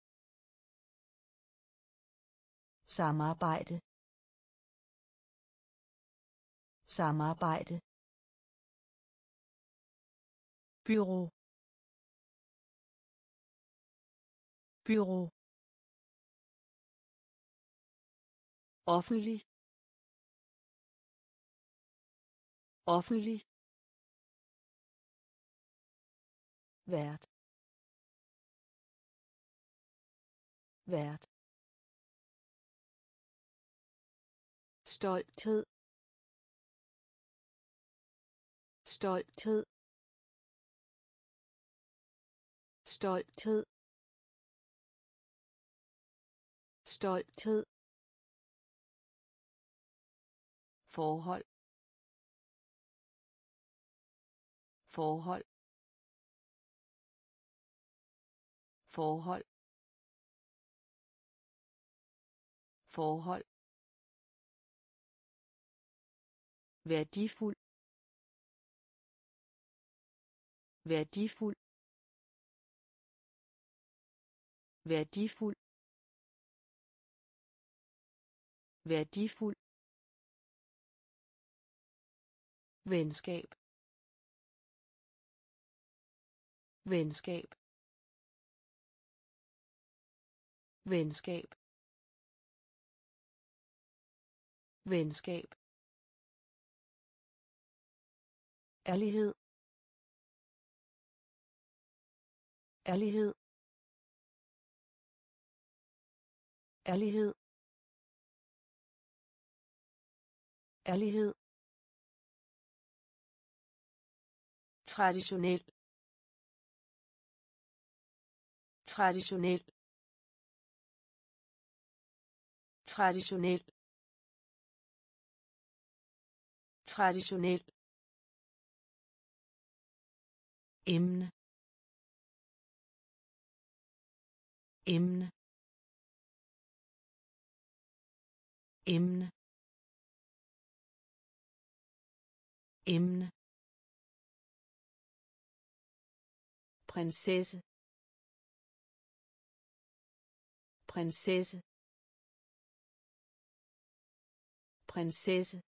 samarbejde, samarbejde, bureau, bureau, offentlig, offentlig, vært, vært, stolthed, stolthed, stolthed, stolthed, forhold, forhold, forhold, forhold, værdifuld, værdifuld, værdifuld, værdifuld, venskab, venskab, venskab, venskab, ærlighed, ærlighed, ærlighed, ærlighed, traditionel, traditionel, traditionel, traditionel, emne, emne, emne, emne, prinsesse, prinsesse, prinsesse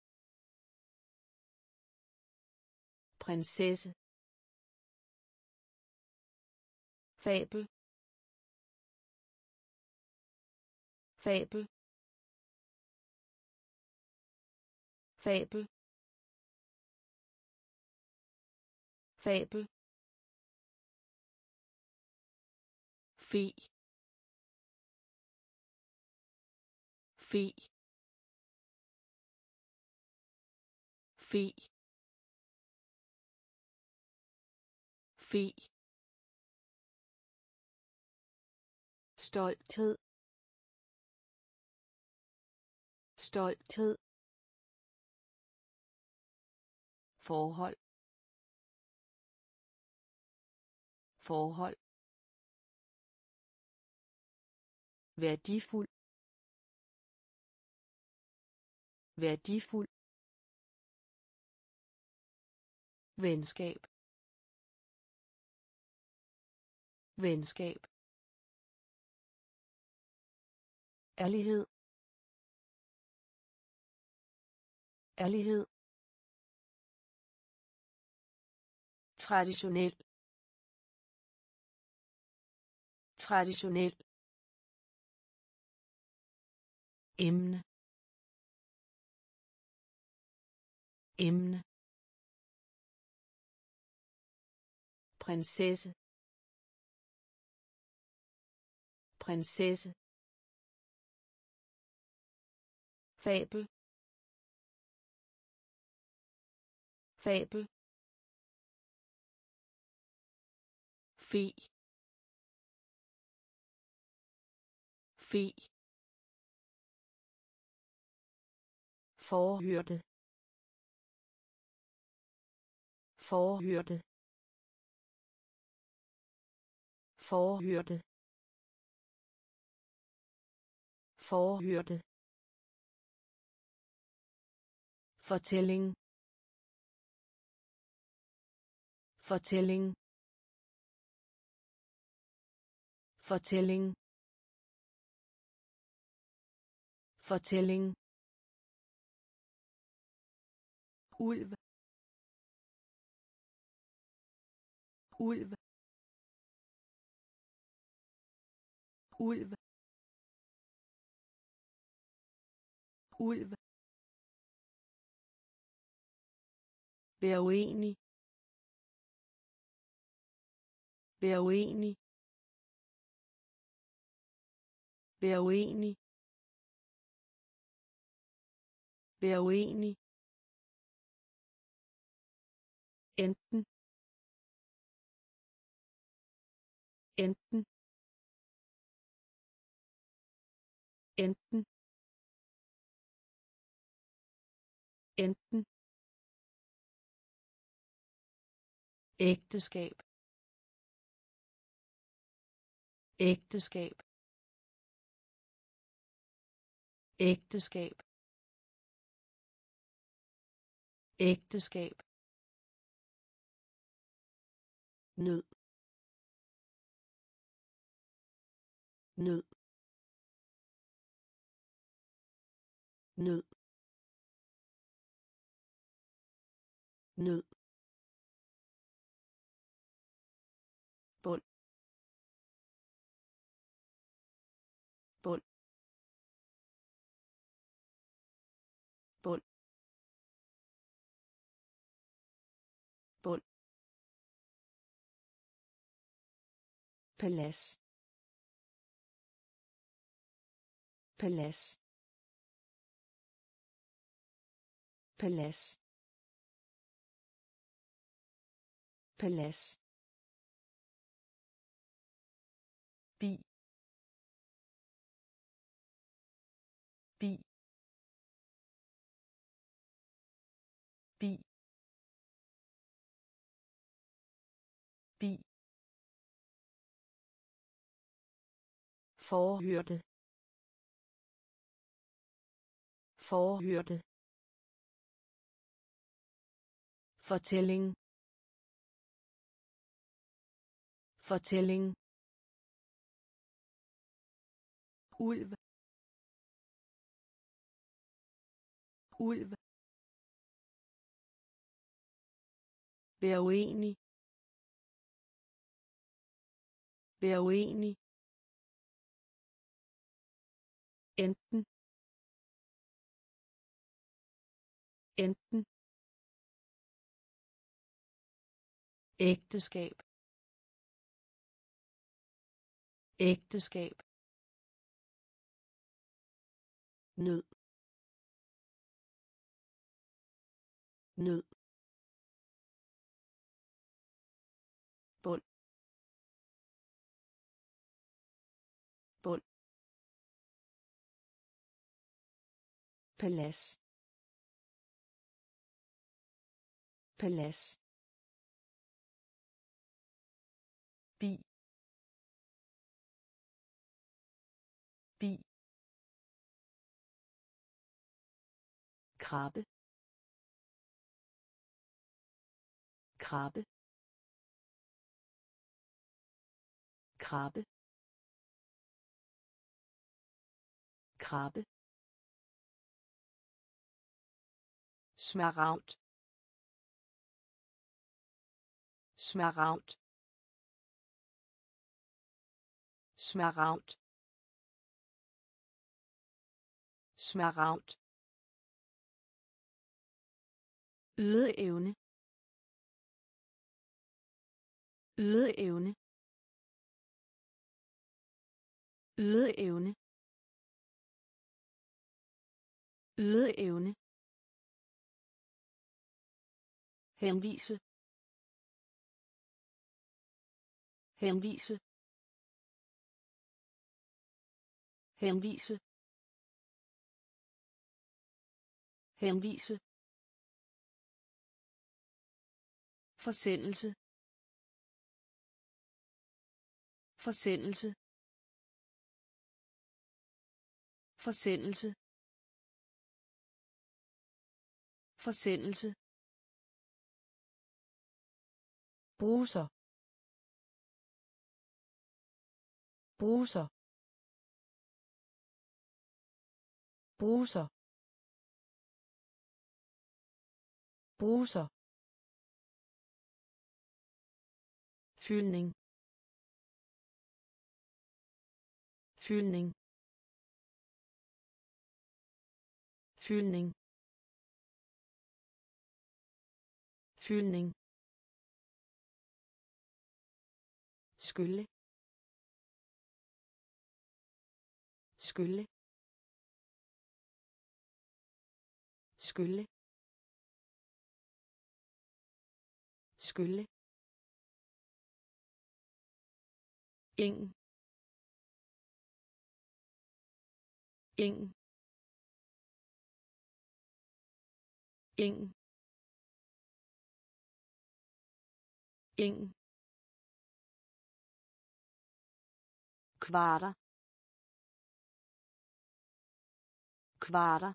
prinsesse fabel fabel fabel fabel fi fi fi fi stolthed stolthed forhold forhold værdifuld værdifuld venskab venskab ærlighed ærlighed traditionel traditionel emne emne prinsesse prinsesse fabel fabel fi fi forhørte forhørte forhørte forhørte fortælling fortælling fortælling fortælling ulv ulv ulv ulv vær uenig vær uenig vær uenig vær uenig enten enten enten enten ægteskab ægteskab ægteskab ægteskab nød nød nød nød bund bund bund bund palads palads palads palads bi bi bi bi forhørte forhørte fortælling fortælling ulv ulv, vær uenig, vær uenig, enten, enten, ægteskab, ægteskab, nød, nød, bund, bund, palads, palads, bi, bi, krabbe, krabbe, krabbe, krabbe, smaragd, smaragd, smaragd, smaragd, ydeevne, ydeevne, ydeevne, ydeevne, henvise, henvise, henvise, henvise, forsendelse, forsendelse, forsendelse, forsendelse, bruser, bruser, bruser, bruser, fyldning, fyldning, fyldning, fyldning, skylle, skylle, skylle, skylle, ing, ing, ing, ing, kvarter, kvarter,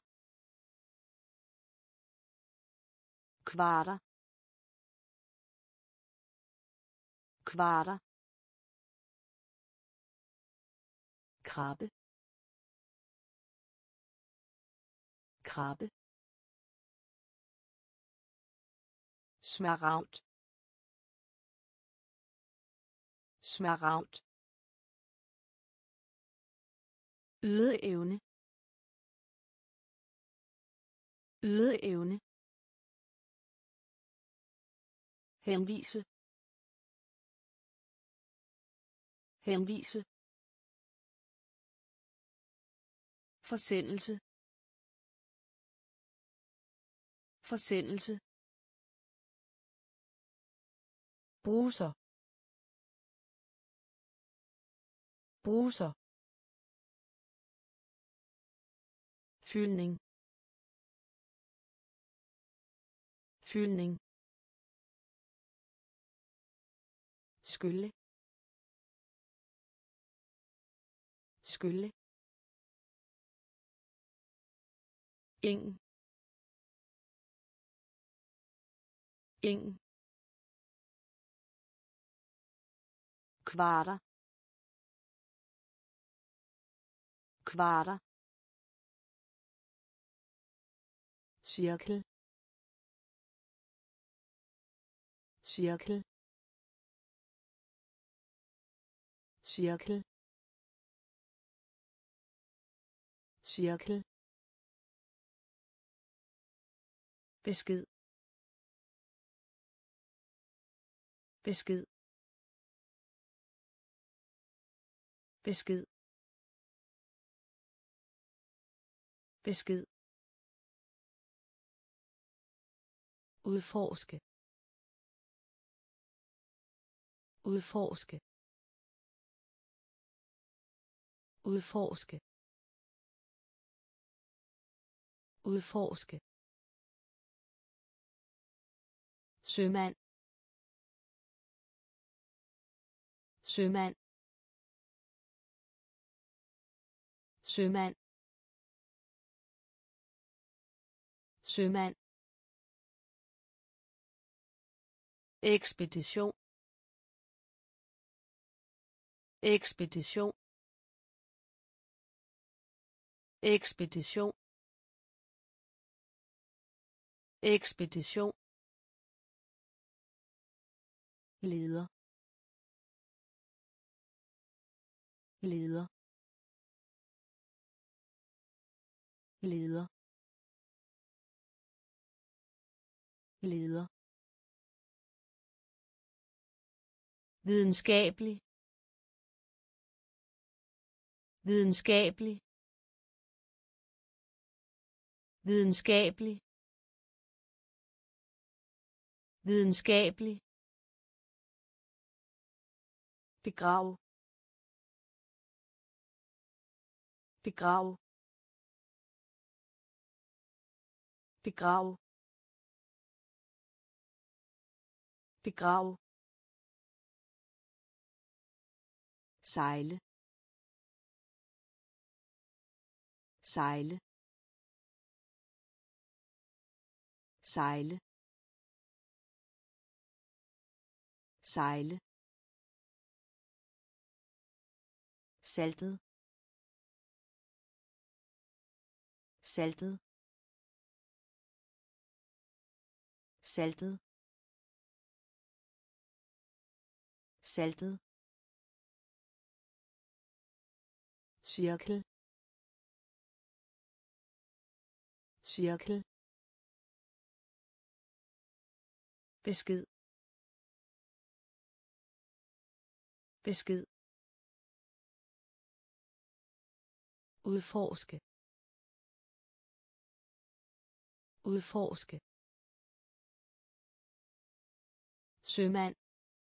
kvarter, kvarter, krabbe, krabbe, smaragd, smaragd, ydeevne, ydeevne, henvise, henvise, forsendelse, forsendelse, bruser, bruser, fyldning, fyldning, skylle, skylle, ing, ing, kvarter, kvarter, cirkel cirkel cirkel cirkel besked besked besked besked udforske udforske udforske udforske sømand sømand sømand sømand ekspedition ekspedition ekspedition ekspedition leder leder leder leder videnskabelig videnskabelig videnskabelig videnskabelig begrav begrav begrav begrav sejle sejle sejle sejle saltet saltet saltet saltet cirkel cirkel besked besked udforske udforske sømand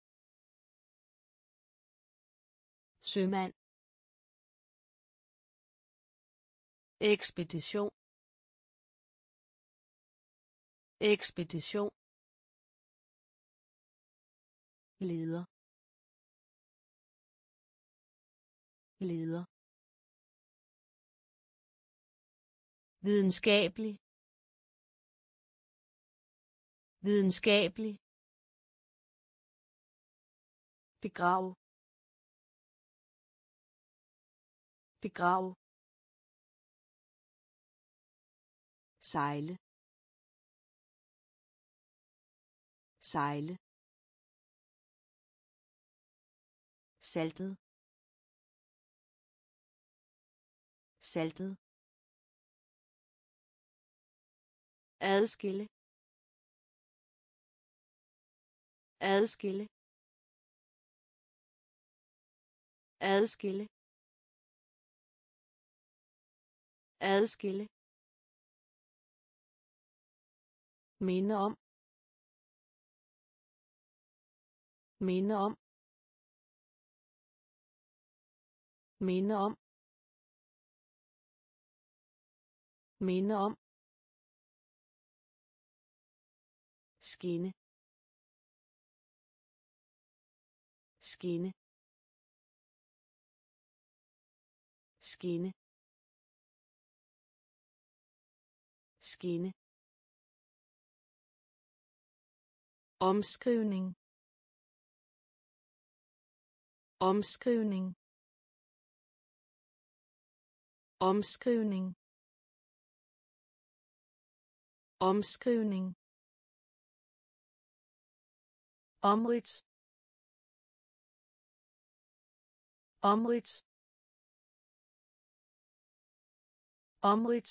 sømand ekspedition ekspedition leder leder videnskabelig videnskabelig begrav begrav sejle sejle saltet saltet adskille adskille adskille adskille minde om minde om minde om minde om skinne skinne skinne skinne omskrivning omskrivning omskrivning Omskrivning. Omridt. Omridt. Omridt.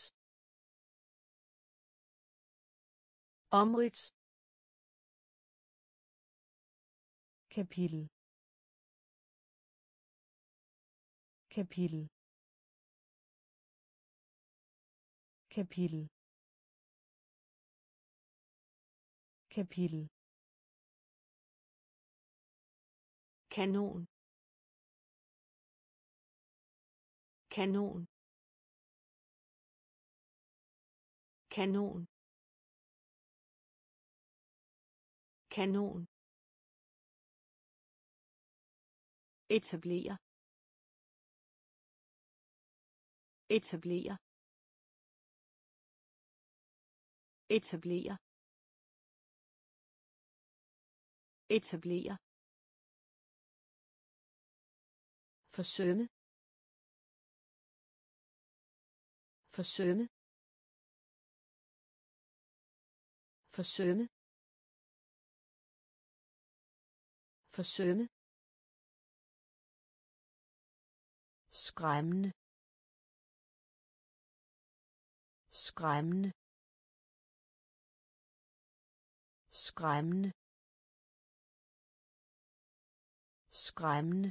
Omridt. kapitel kapitel kapitel kapitel kanon, kanon, kanon, kanon. Etablere. Etablere. Etablere. Etablere. Forsømme. Forsømme. Forsømme. Forsømme. Skræmmende. Skræmmende. Skræmmende. Skræmmende.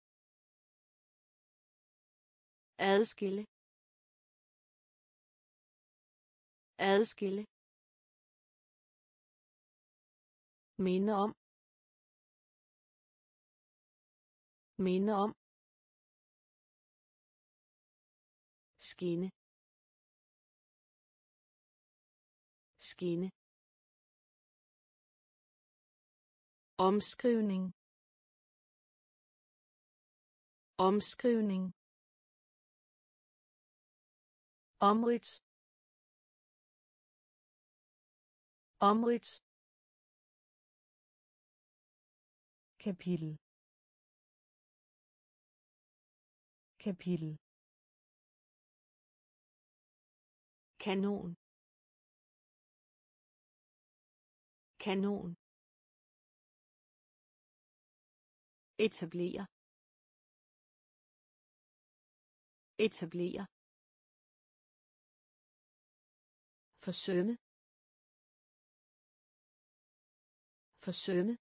Adskille. Adskille. Minde om. Minde om. Skinne. Skinne. Omskrivning. Omskrivning. Omridt. Omridt. kapitel kapitel kanon, kanon. Etablere. Etablere. Forsømme. Forsømme.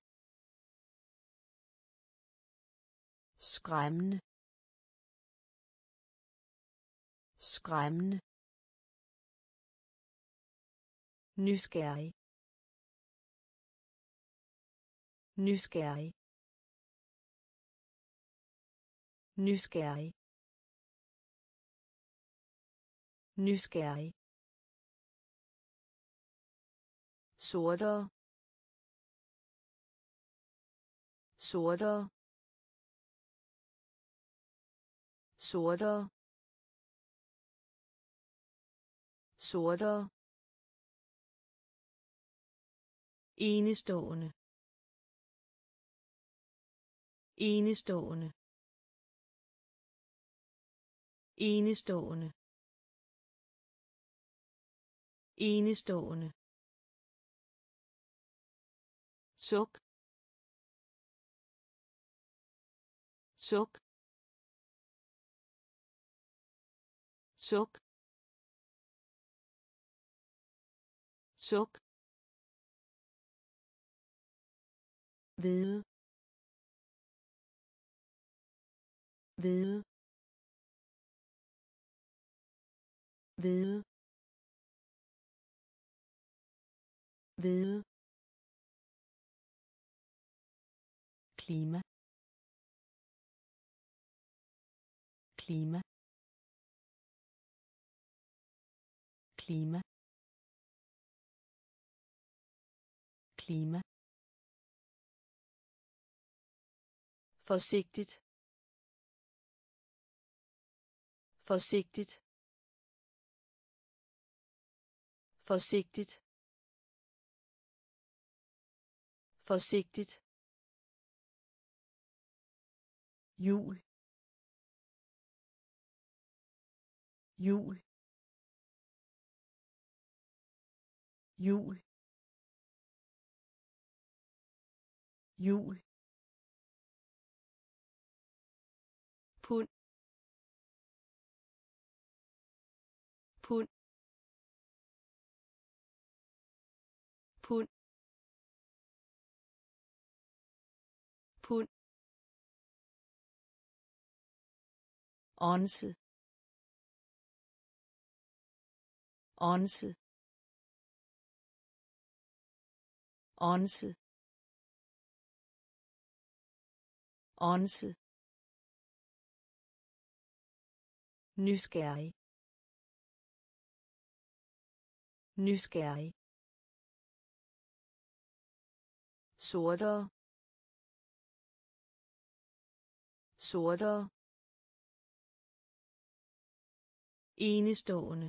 Skræmmende. Skræmmende. Nysgerrig. Nysgerrig. Nysgerrig. Nysgerrig. Sortere. Sortere. Sortere. Sortere. Enestående. Enestående. Enestående. Enestående. Suk. Suk. Suk. Suk. Vide. Vide. Vide. Vide. Klima. Klima. Klima. Klima. Forsigtigt. Forsigtigt. Forsigtigt. Forsigtigt. Jul. Jul. jul jul pund pund pund pund onse onse onse onse nysgerrig nysgerrig sortere sortere enestående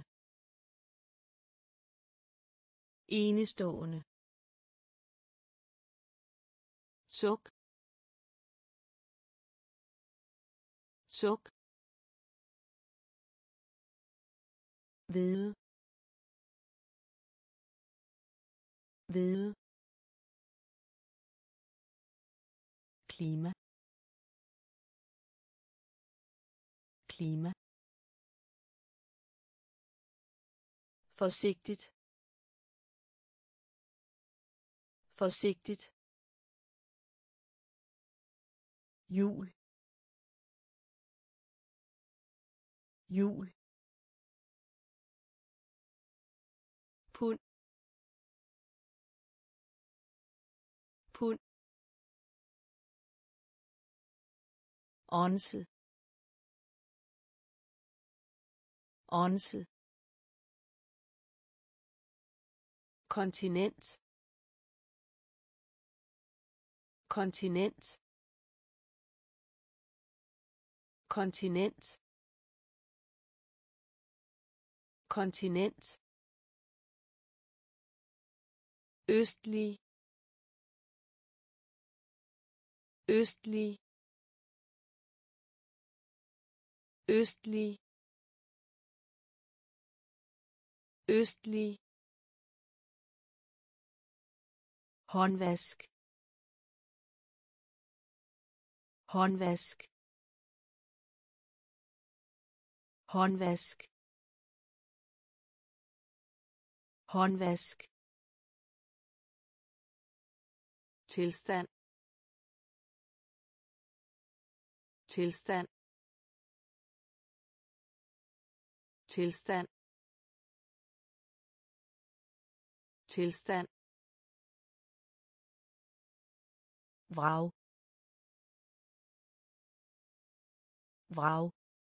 enestående suk suk hvide hvide klima klima forsigtigt forsigtigt jul jul pund pund onse onse kontinent kontinent kontinent kontinent østlig østlig østlig østlig håndvask håndvask håndvask håndvask tilstand tilstand tilstand tilstand vrag vrag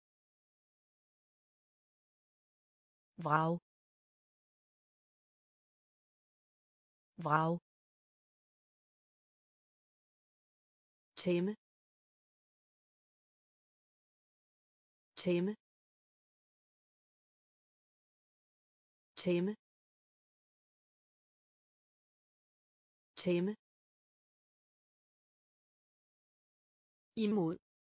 vrag vrag tæmme tæmme tæmme tæmme imod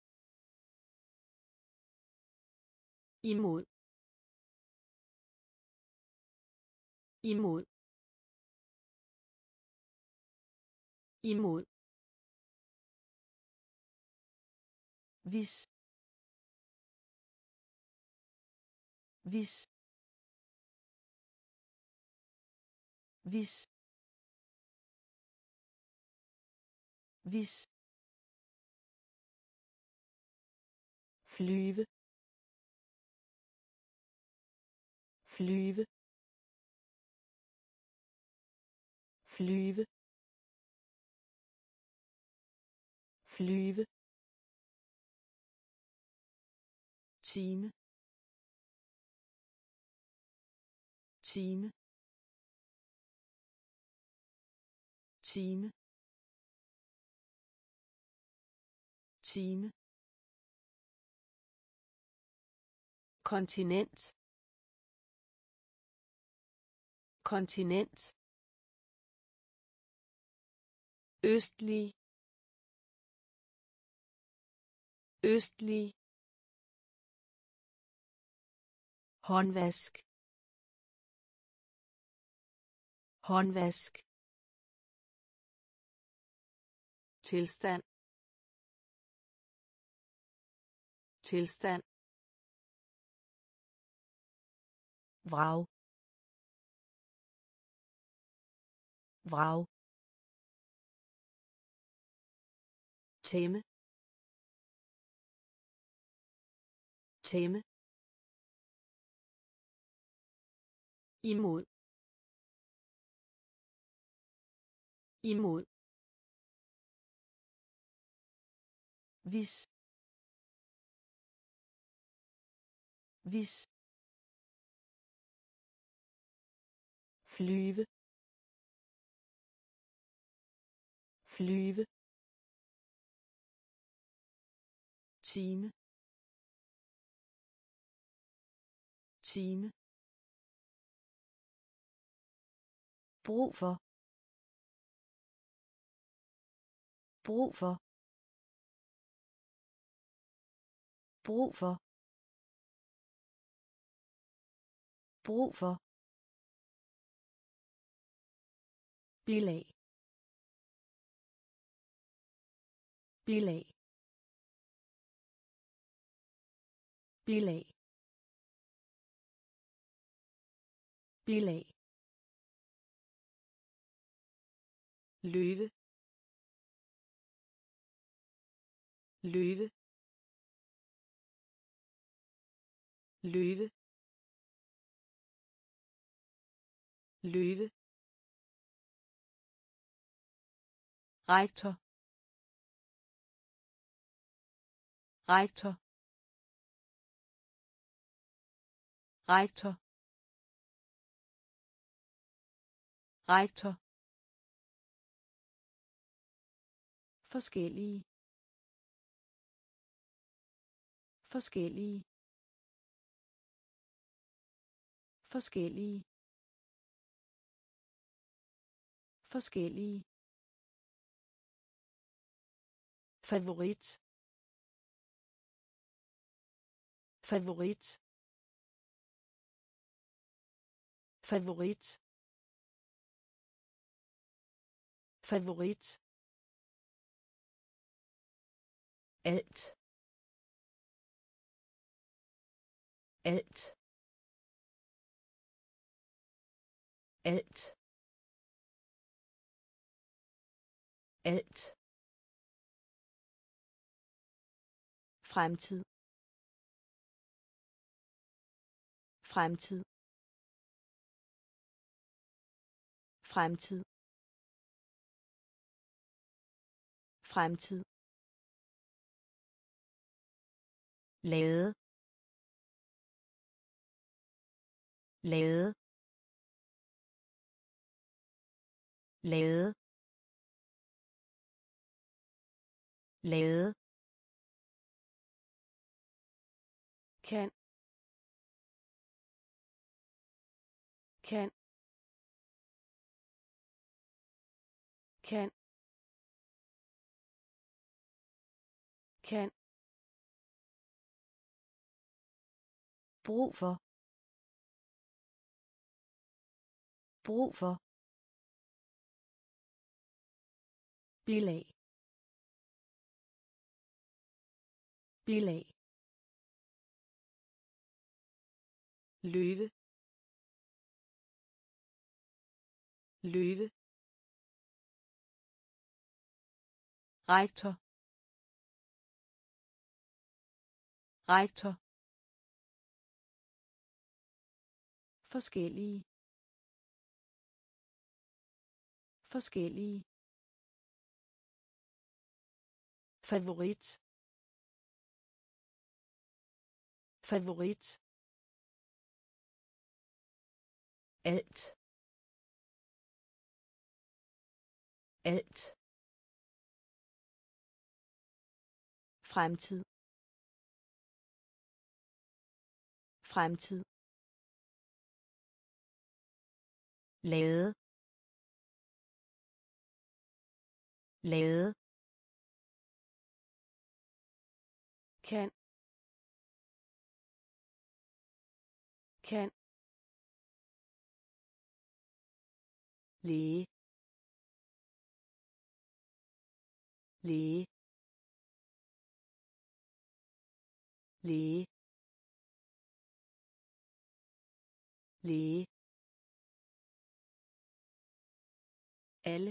imod imod imod hvis hvis hvis hvis flyve flyve flyve flyve time time time time kontinent kontinent østlig østlig håndvask håndvask, tilstand, tilstand, vrag, vrag, tæmme, tæmme, imod, imod, hvis, hvis, flyve, flyve, time, time, brug for, brug for, brug for, brug for, bilag, bilag, bilag, bilag, løve, løve, løve, løve, rektor, rektor, rektor, rektor, forskellige, forskellige, forskellige, forskellige, favorit, favorit, favorit, favorit, alt, alt, alt, alt, fremtid, fremtid, fremtid, fremtid, lade, lade, lade, lade, kan, kan, kan, kan, brug for, brug for, bilag, bilag, løve, løve, rektor, rektor, forskellige, forskellige, favorit, favorit, alt, alt, fremtid, fremtid, lade, lade, kan, kan, læge læge læge læge alle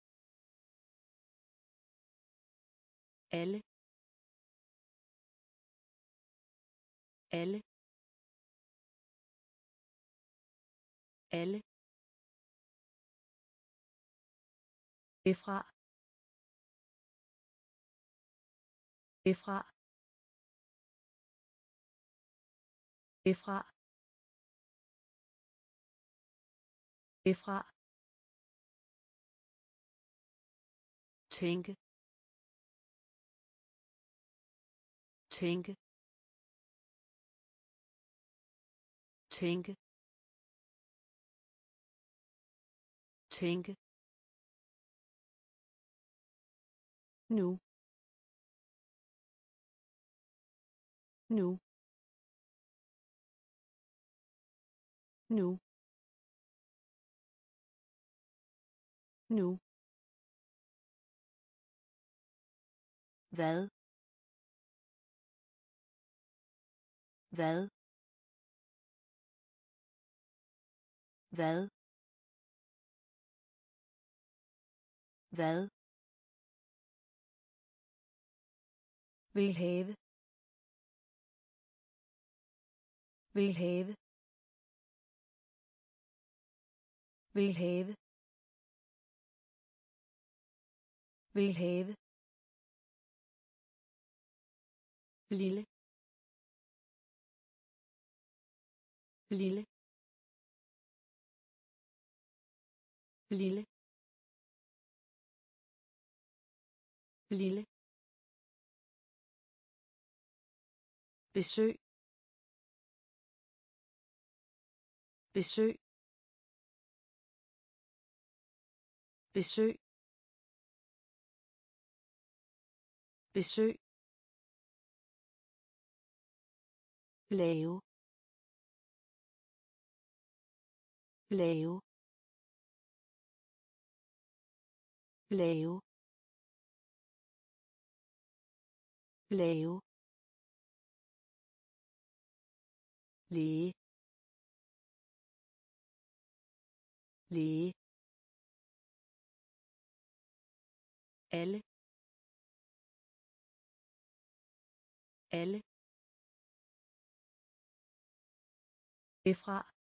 alle alle alle Efra. Efra. Efra. Efra. Tænke. Tænke. Tænke. Tænke. Nu. Nu. Nu. Nu. Hvad? Hvad? Hvad? Hvad? Vil have. Vil have. Vil have. Vil have. Lille. Lille. Lille. Lille. Besøg. Besøg. Besøg. Besøg. Lave. Lave. Lave. Lave. læge læge alle alle Efra.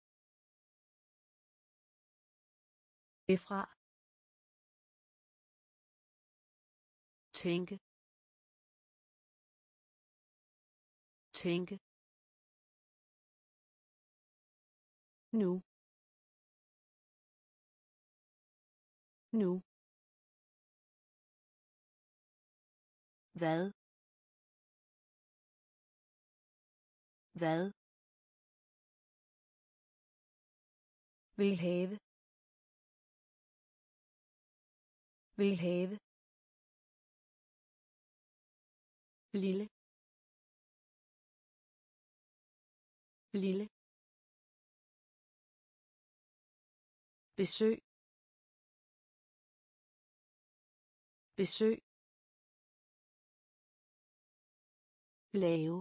Efra. Tænke. Tænke. Nu. Nu. Hvad? Hvad? Vil have. Vil have. Lille. Lille. Besøg. Besøg. Lave.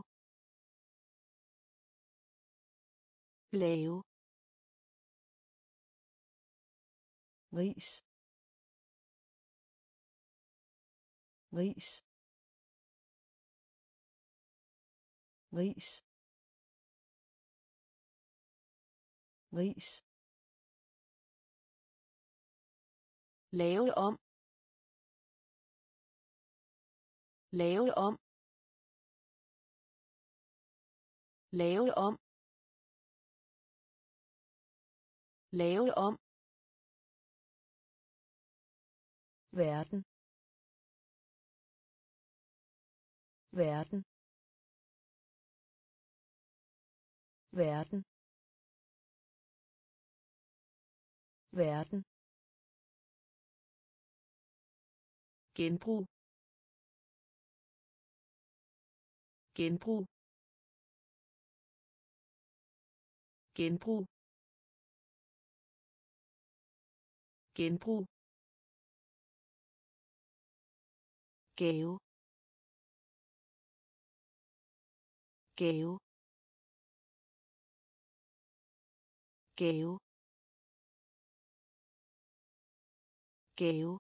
Lave. Ris. Ris. Ris. Ris. Lave om. Lave om. Lave om. Lave om. Verden. Verden. Verden. Verden. Genbrug. Genbrug. Genbrug. genbrug gave gave gave gave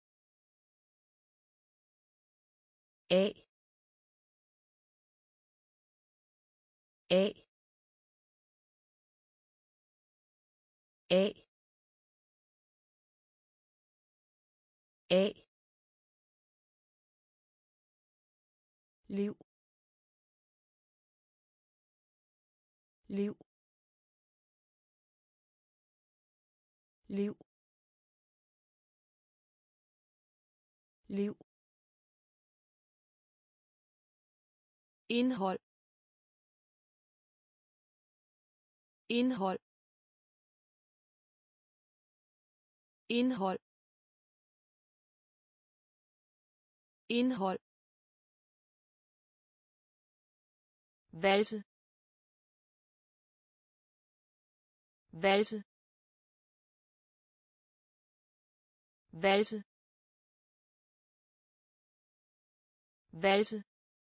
A A A A liv liv liv liv indhold indhold indhold indhold valse valse valse valse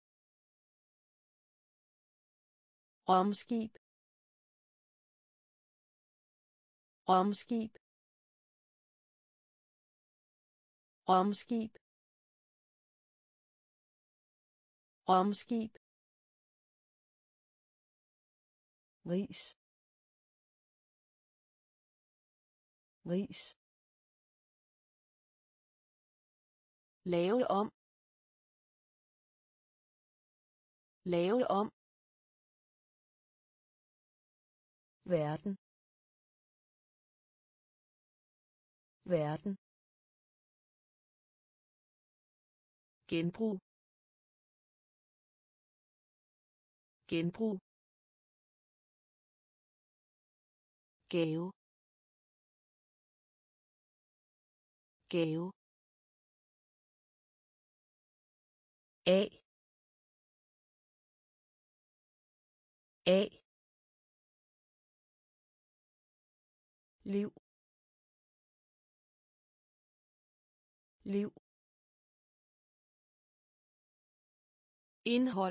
romskib romskib romskib romskib ris ris lave om lave om verden verden genbrug genbrug gave gave A A liv liv indhold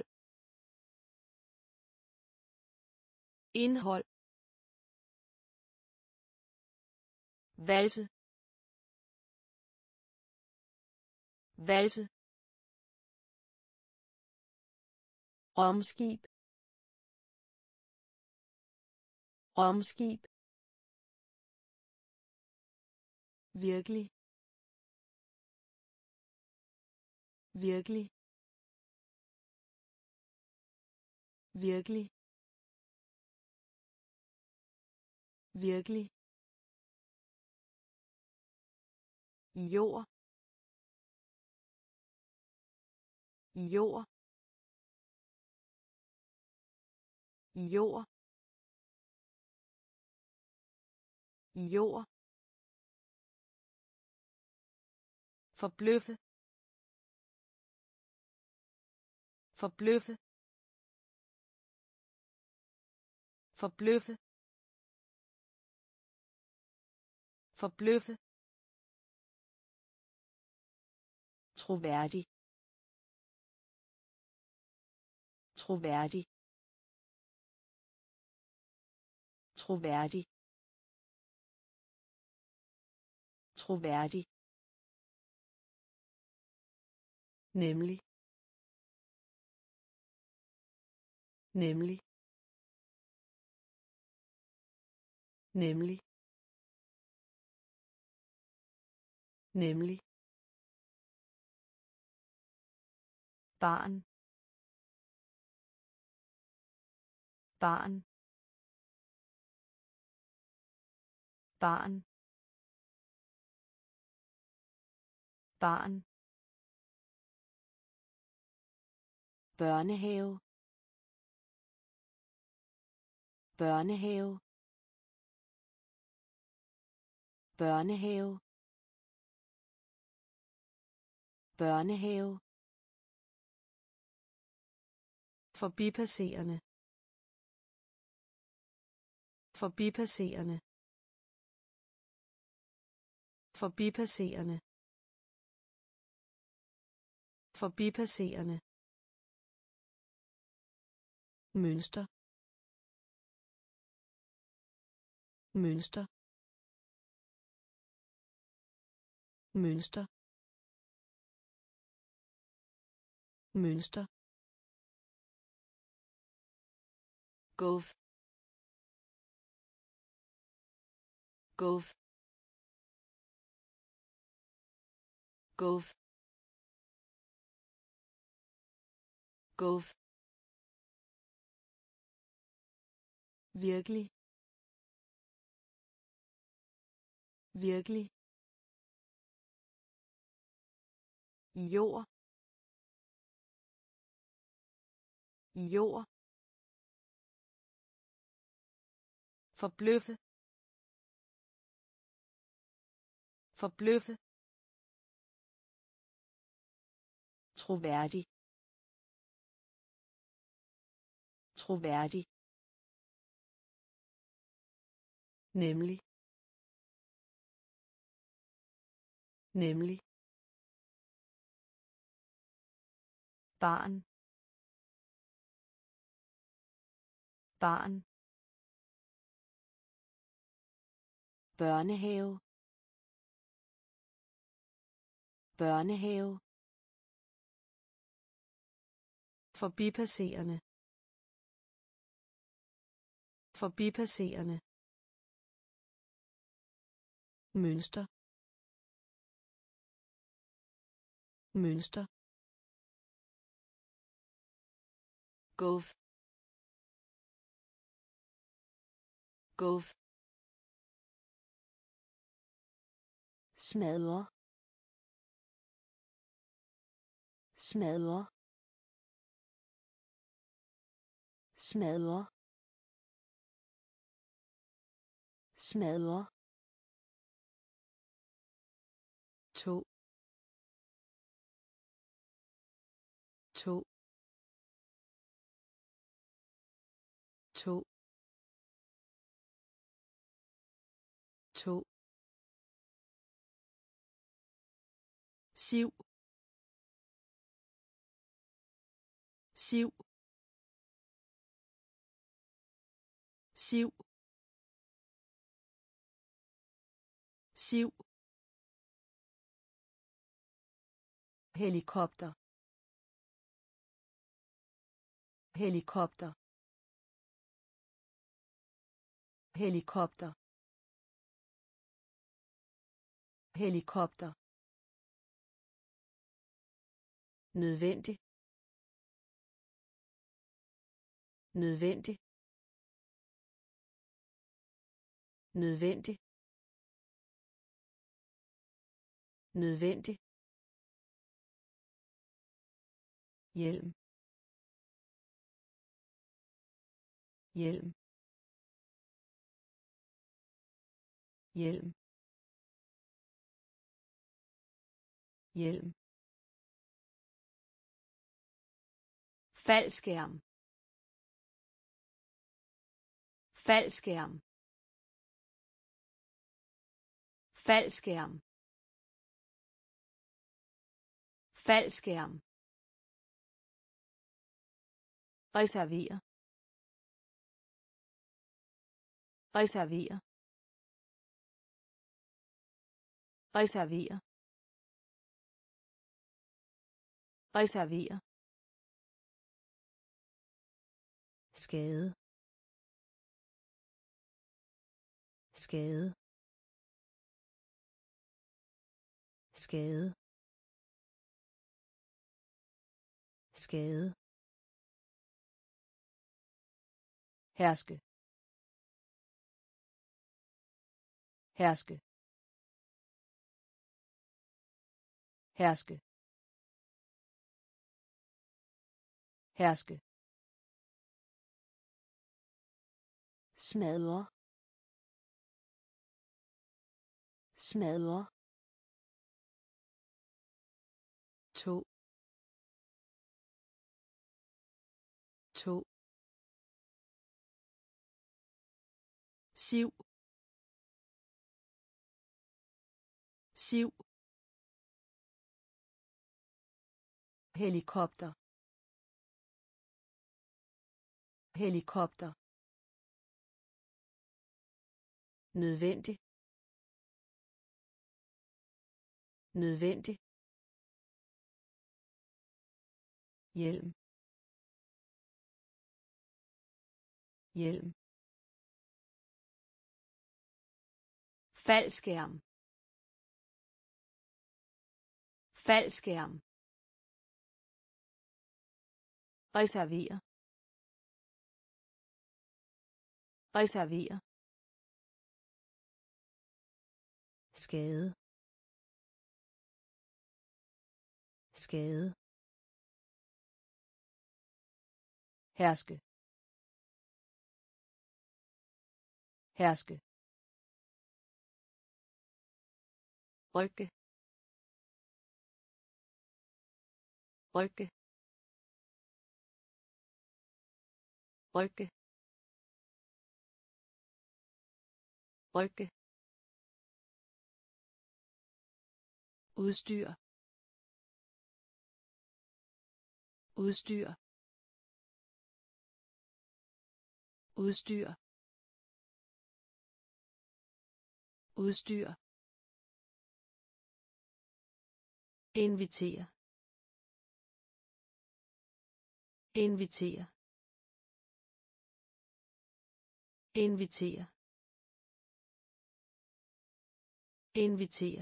indhold valse valse romskib romskib virkelig virkelig virkelig virkelig jord jord jord jord forbløffe forbløffe forbløffe forbløffe troværdig troværdig troværdig troværdig nemlig nemlig nemlig nemlig barn barn barn barn børnehave børnehave børnehave børnehave forbipasserende forbipasserende Forbipasserende. Forbipasserende. Mønster. Mønster. Mønster. Mønster. Gulf. Gulf. Gulf. Gulf. Virkelig. Virkelig. Jord. Jord. Forbløffe. Forbløffe. Troværdig. Troværdig. Nemlig. Nemlig. Barn. Barn. Børnehave. Børnehave. Forbipasserende. Forbipasserende. Mønster. Mønster. Gulf. Gulf. Smadre. Smadre. Smadre. Smadre. To. To. To. To. Siv. Siv. Siv. Siv. Helikopter. Helikopter. Helikopter. Helikopter. Nødvendig. Nødvendig. Nødvendig. Nødvendig. Hjelm. Hjelm. Hjelm. Hjelm. Faldskærm. Faldskærm. Faldskærm. Faldskærm. Reservere. Reservere. Reservere. Reservere. Skade. Skade. Skade. Skade. Herske. Herske. Herske. Herske. Smadre. Smadre. To. To. Siv. siv, helikopter, helikopter, nødvendig, nødvendig, hjelm, hjelm, faldskærm, faldskærm, reservere, reservere, skade, skade, herske, herske, rykke, rykke, rykke, rykke, udstyr, udstyr, udstyr, udstyr, invitere, invitere, invitere, invitere,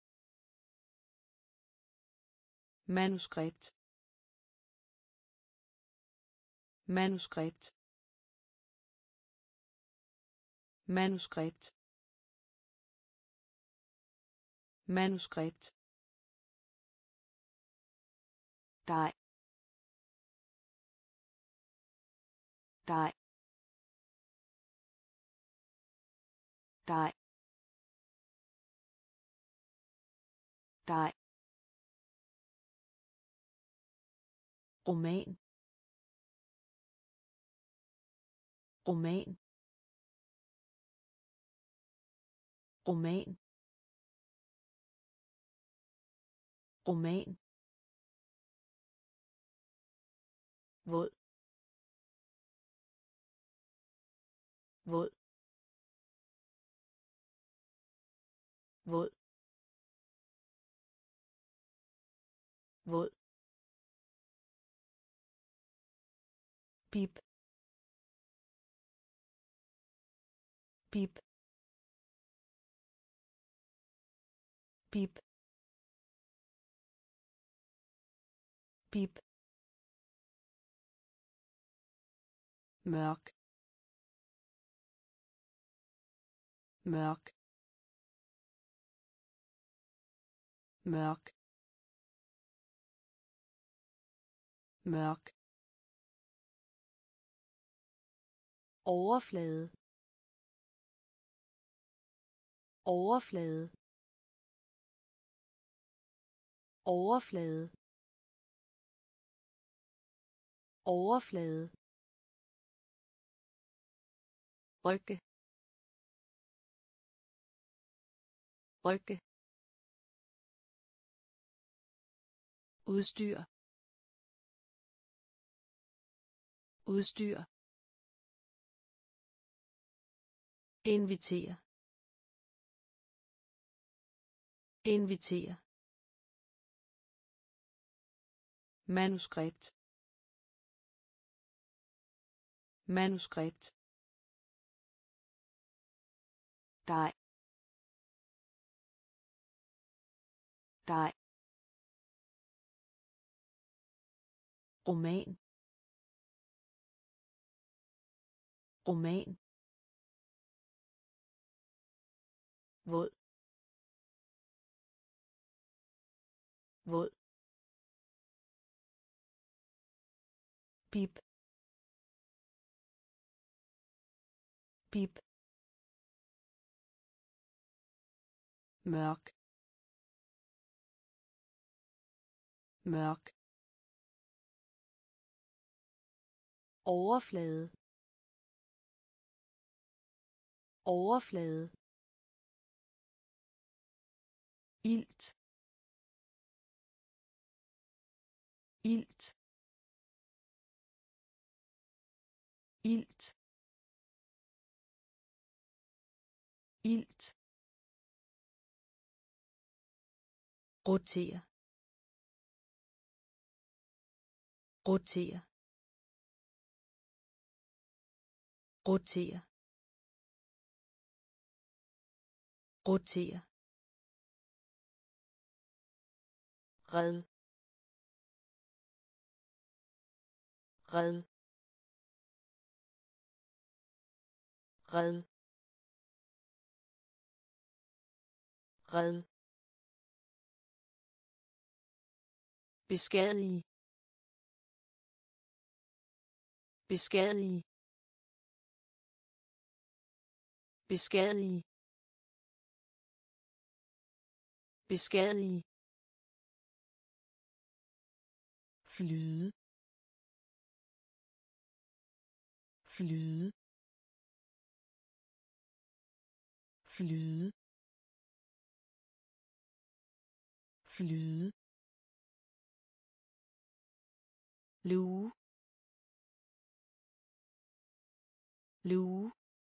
manuskript, manuskript, manuskript, manuskript, dej, dej, dej, dej, roman, roman, roman, roman, våd, våd, våd, våd, pip, pip, pip, pip, mørk, mørk, mørk, mørk, overflade, overflade, overflade, overflade, rykke, rykke, udstyr, udstyr, invitere, invitere, manuskript, manuskript, dej, dej, roman, roman, våd, våd, pip, pip, mørk, mørk, overflade, overflade, ilt ilt ilt ilt rotere rotere rotere rotere red red red red beskadige beskadige beskadige beskadige flyde flyde flyde flyde luge luge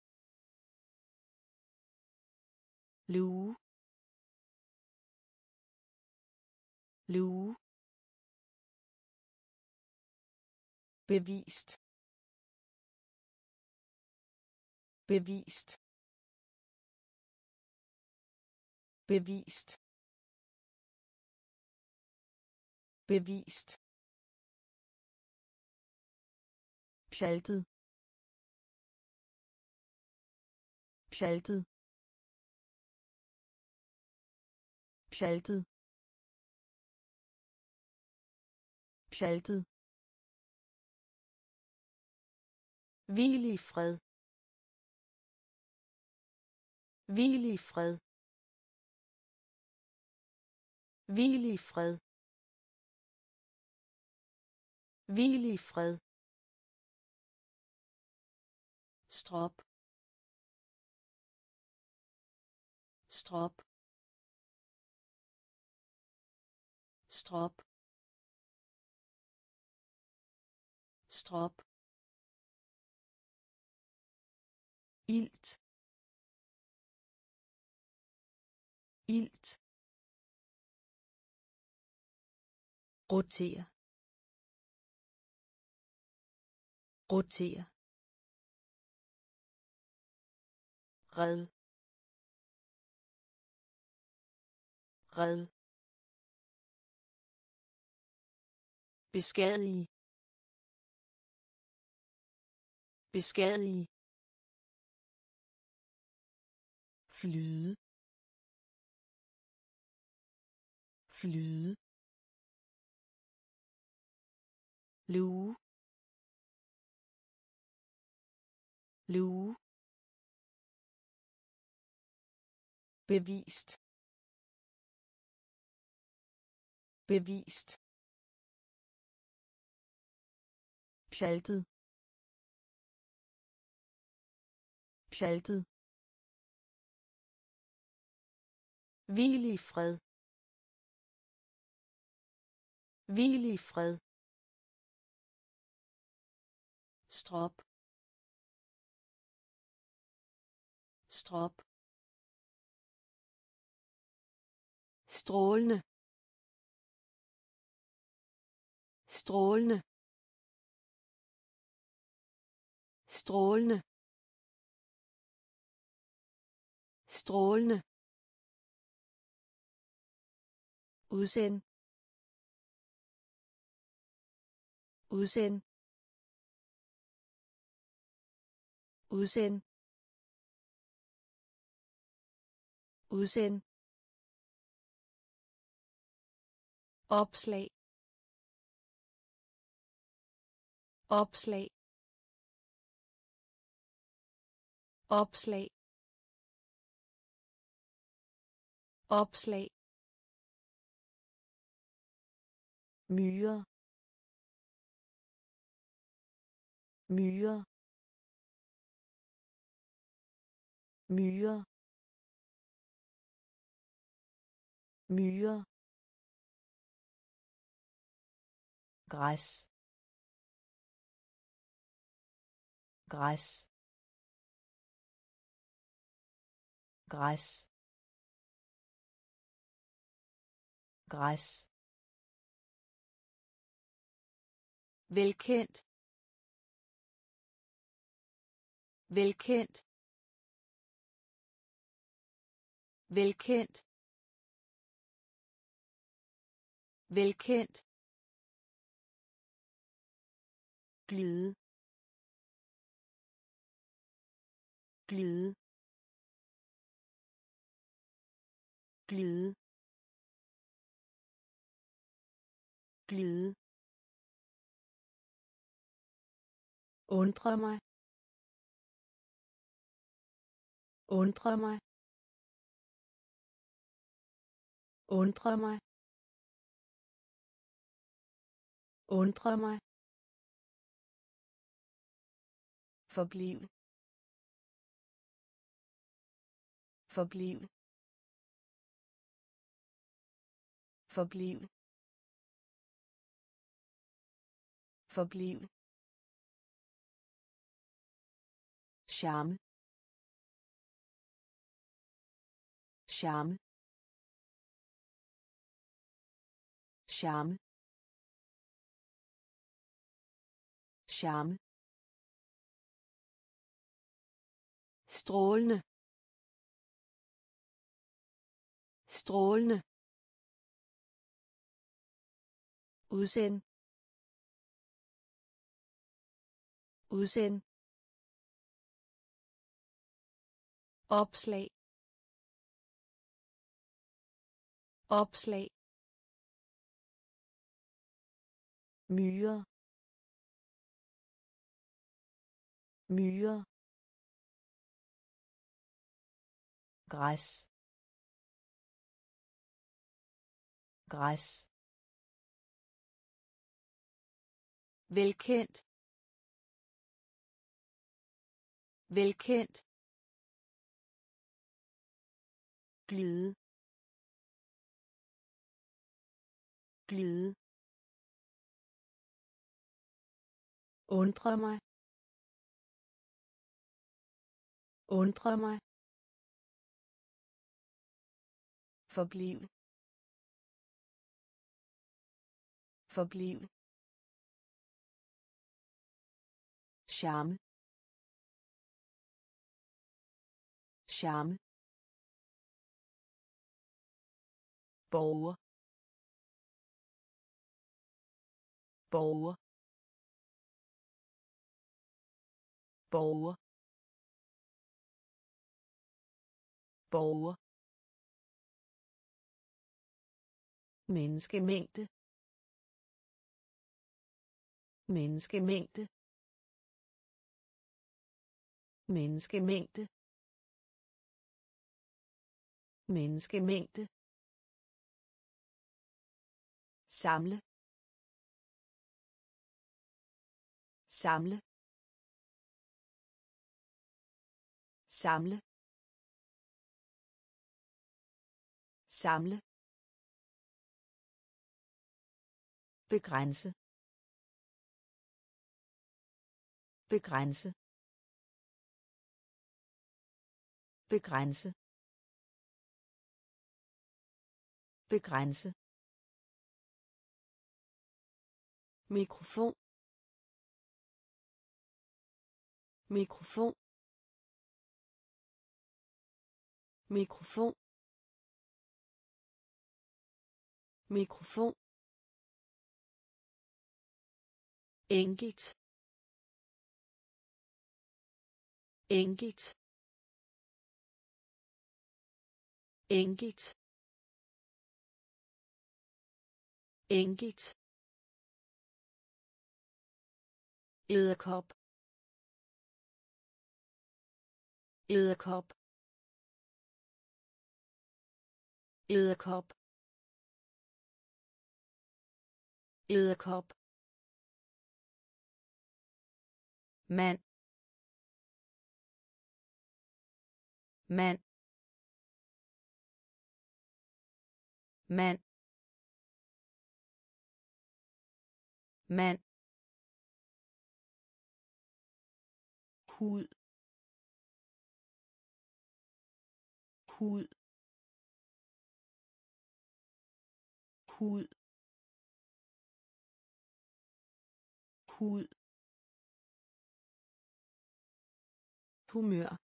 luge luge bevist bevist bevist bevist pjaltet pjaltet pjaltet pjaltet hvil i fred hvil i fred hvil i fred hvil i fred strop strop strop strop ilt ilt rotere rotere red red beskadige beskadige flyde flyde luge luge bevist bevist pjaltet pjaltet hvil i fred hvil i fred strop strop strålende strålende strålende strålende udsend udsend udsend udsend opslag opslag opslag opslag myre myre myre myre, græs, græs, græs, græs, velkendt, velkendt, velkendt, velkendt, glide, glide, glide, glide, undre mig, undre mig, undre mig, undre mig, forbliv, forbliv, forbliv, forbliv, charme, charme, charme, charme, strålende, strålende, udsend, udsend, opslag, opslag, myre, myre, græs, græs, velkendt, velkendt, glide, glide, undre mig, undre mig, forbliv, forbliv, charme, charme, borger, borger, borger, borger, menneskemængde, menneskemængde, menneskemængde, menneskemængde, samle, samle, samle, samle, begrænse, begrænse, begrænse, begrænse, mikrofon, mikrofon, mikrofon, mikrofon, enkelt, enkelt, enkelt, enkelt, edderkop, edderkop, edderkop, edderkop, mand, mand, mand mand hud hud hud hud humør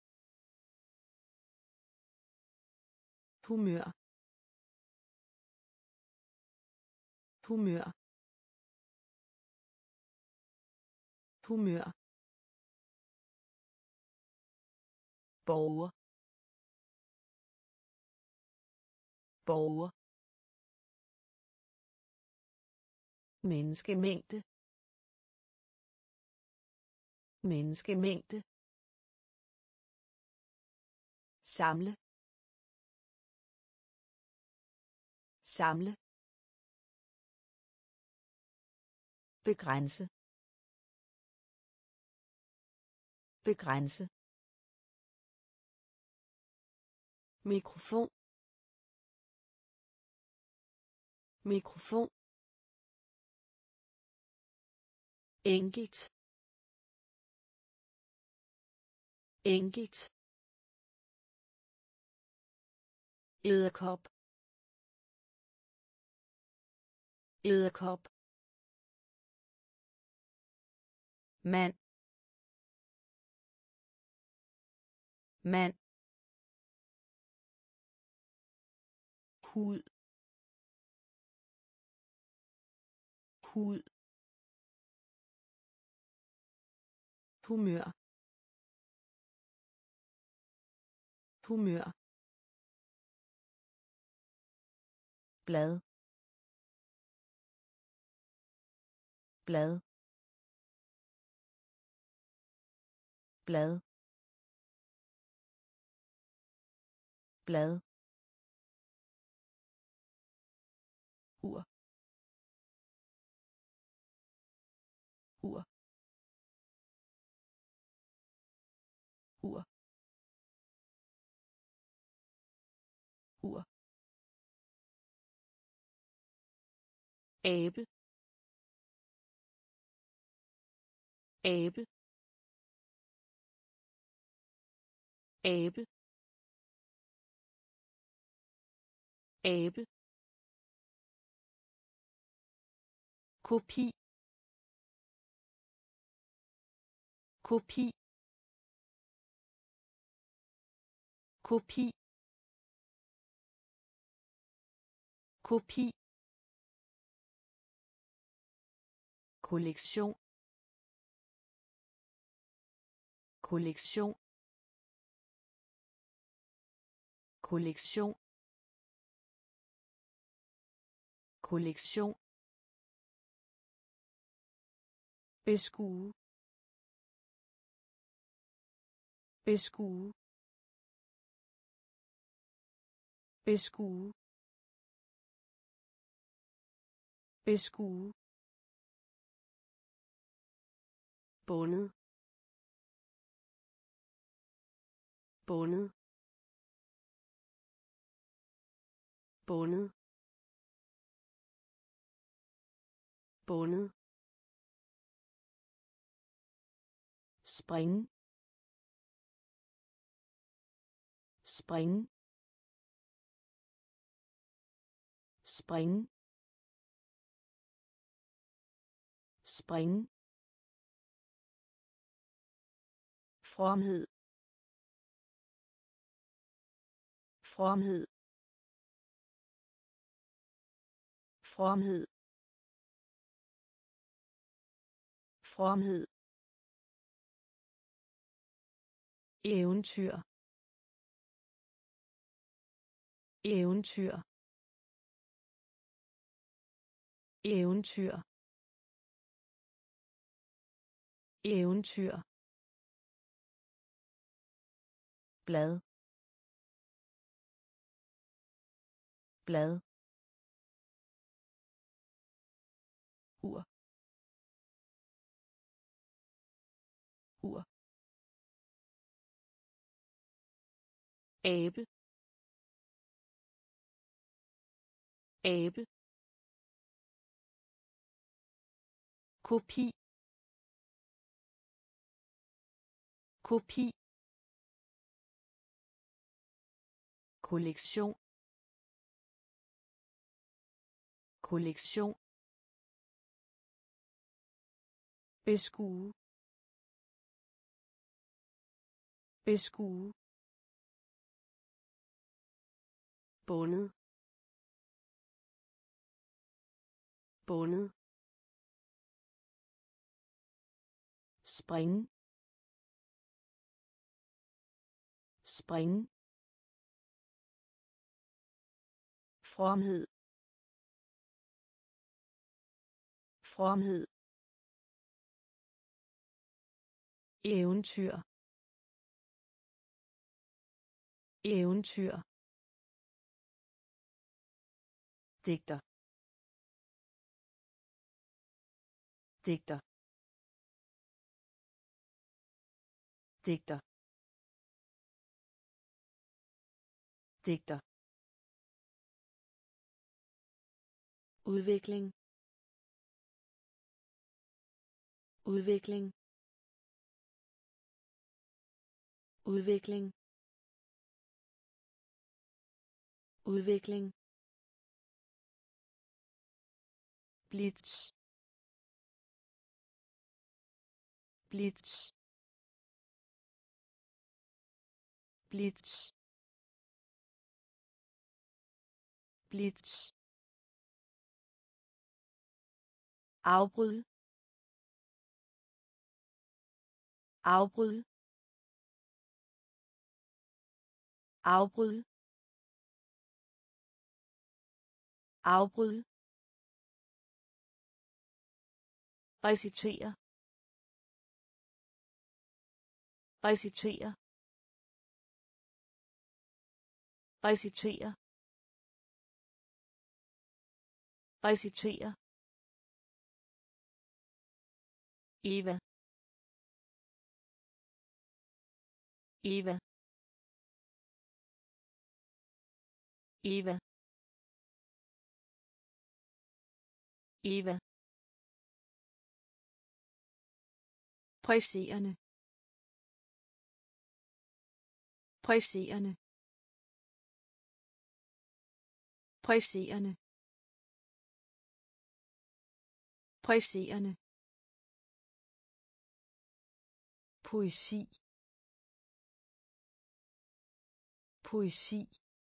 humør humør humør borger borger menneskemængde menneskemængde samle samle begrænse begrænse mikrofon mikrofon enkelt enkelt edderkop edderkop mand mand hud hud humør humør blad blad blad blad ur ur ur ur abe abe abe abe kopi kopi kopi kopi kollektion kollektion kollektion kollektion beskue beskue beskue beskue bundet bundet bundet bundet spring spring spring spring fromhed fromhed fromhed fromhed eventyr eventyr eventyr eventyr blad blad ur ur abe abe, kopi, kopi, kollektion, kollektion, beskue, beskue, bundet, bundet, springe, springe, fromhed, fromhed, eventyr, eventyr, digter, digter, digter, digter, udvikling, udvikling, udvikling, udvikling, blitz, blitz, blitz, blitz, afbryd, afbryd, afbryd, afbryd, recitere, recitere, recitere, recitere, Eva, Eva, Eva, Eva, presserende, presserende, presserende, presserende, poesi, poesi,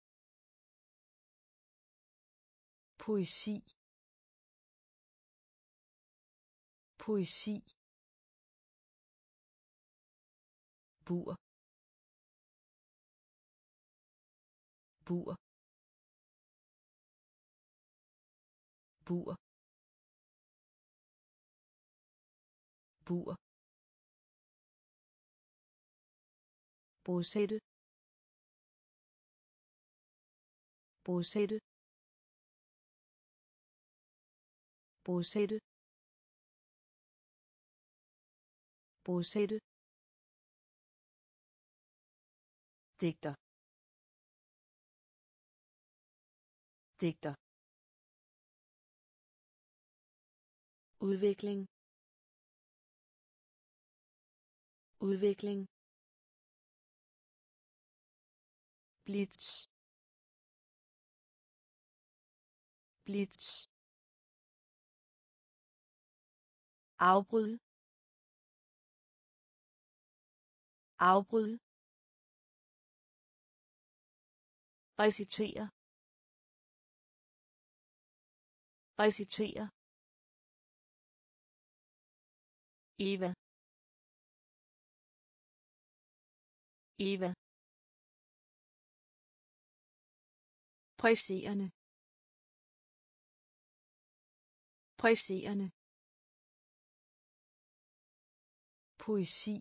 poesi, poesi, bur, bur, bur, bur, bosætte, bosætte, bosætte, bosætte, digter, digter, udvikling, udvikling, blitz, blitz, afbryd, afbryd, recitere, recitere, Eva, Eva, presserende, presserende, poesi,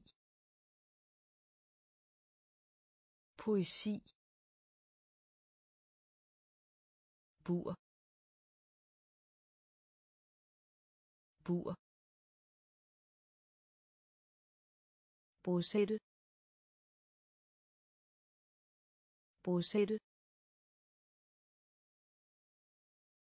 poesi, bur, bur, bosætte, bosætte,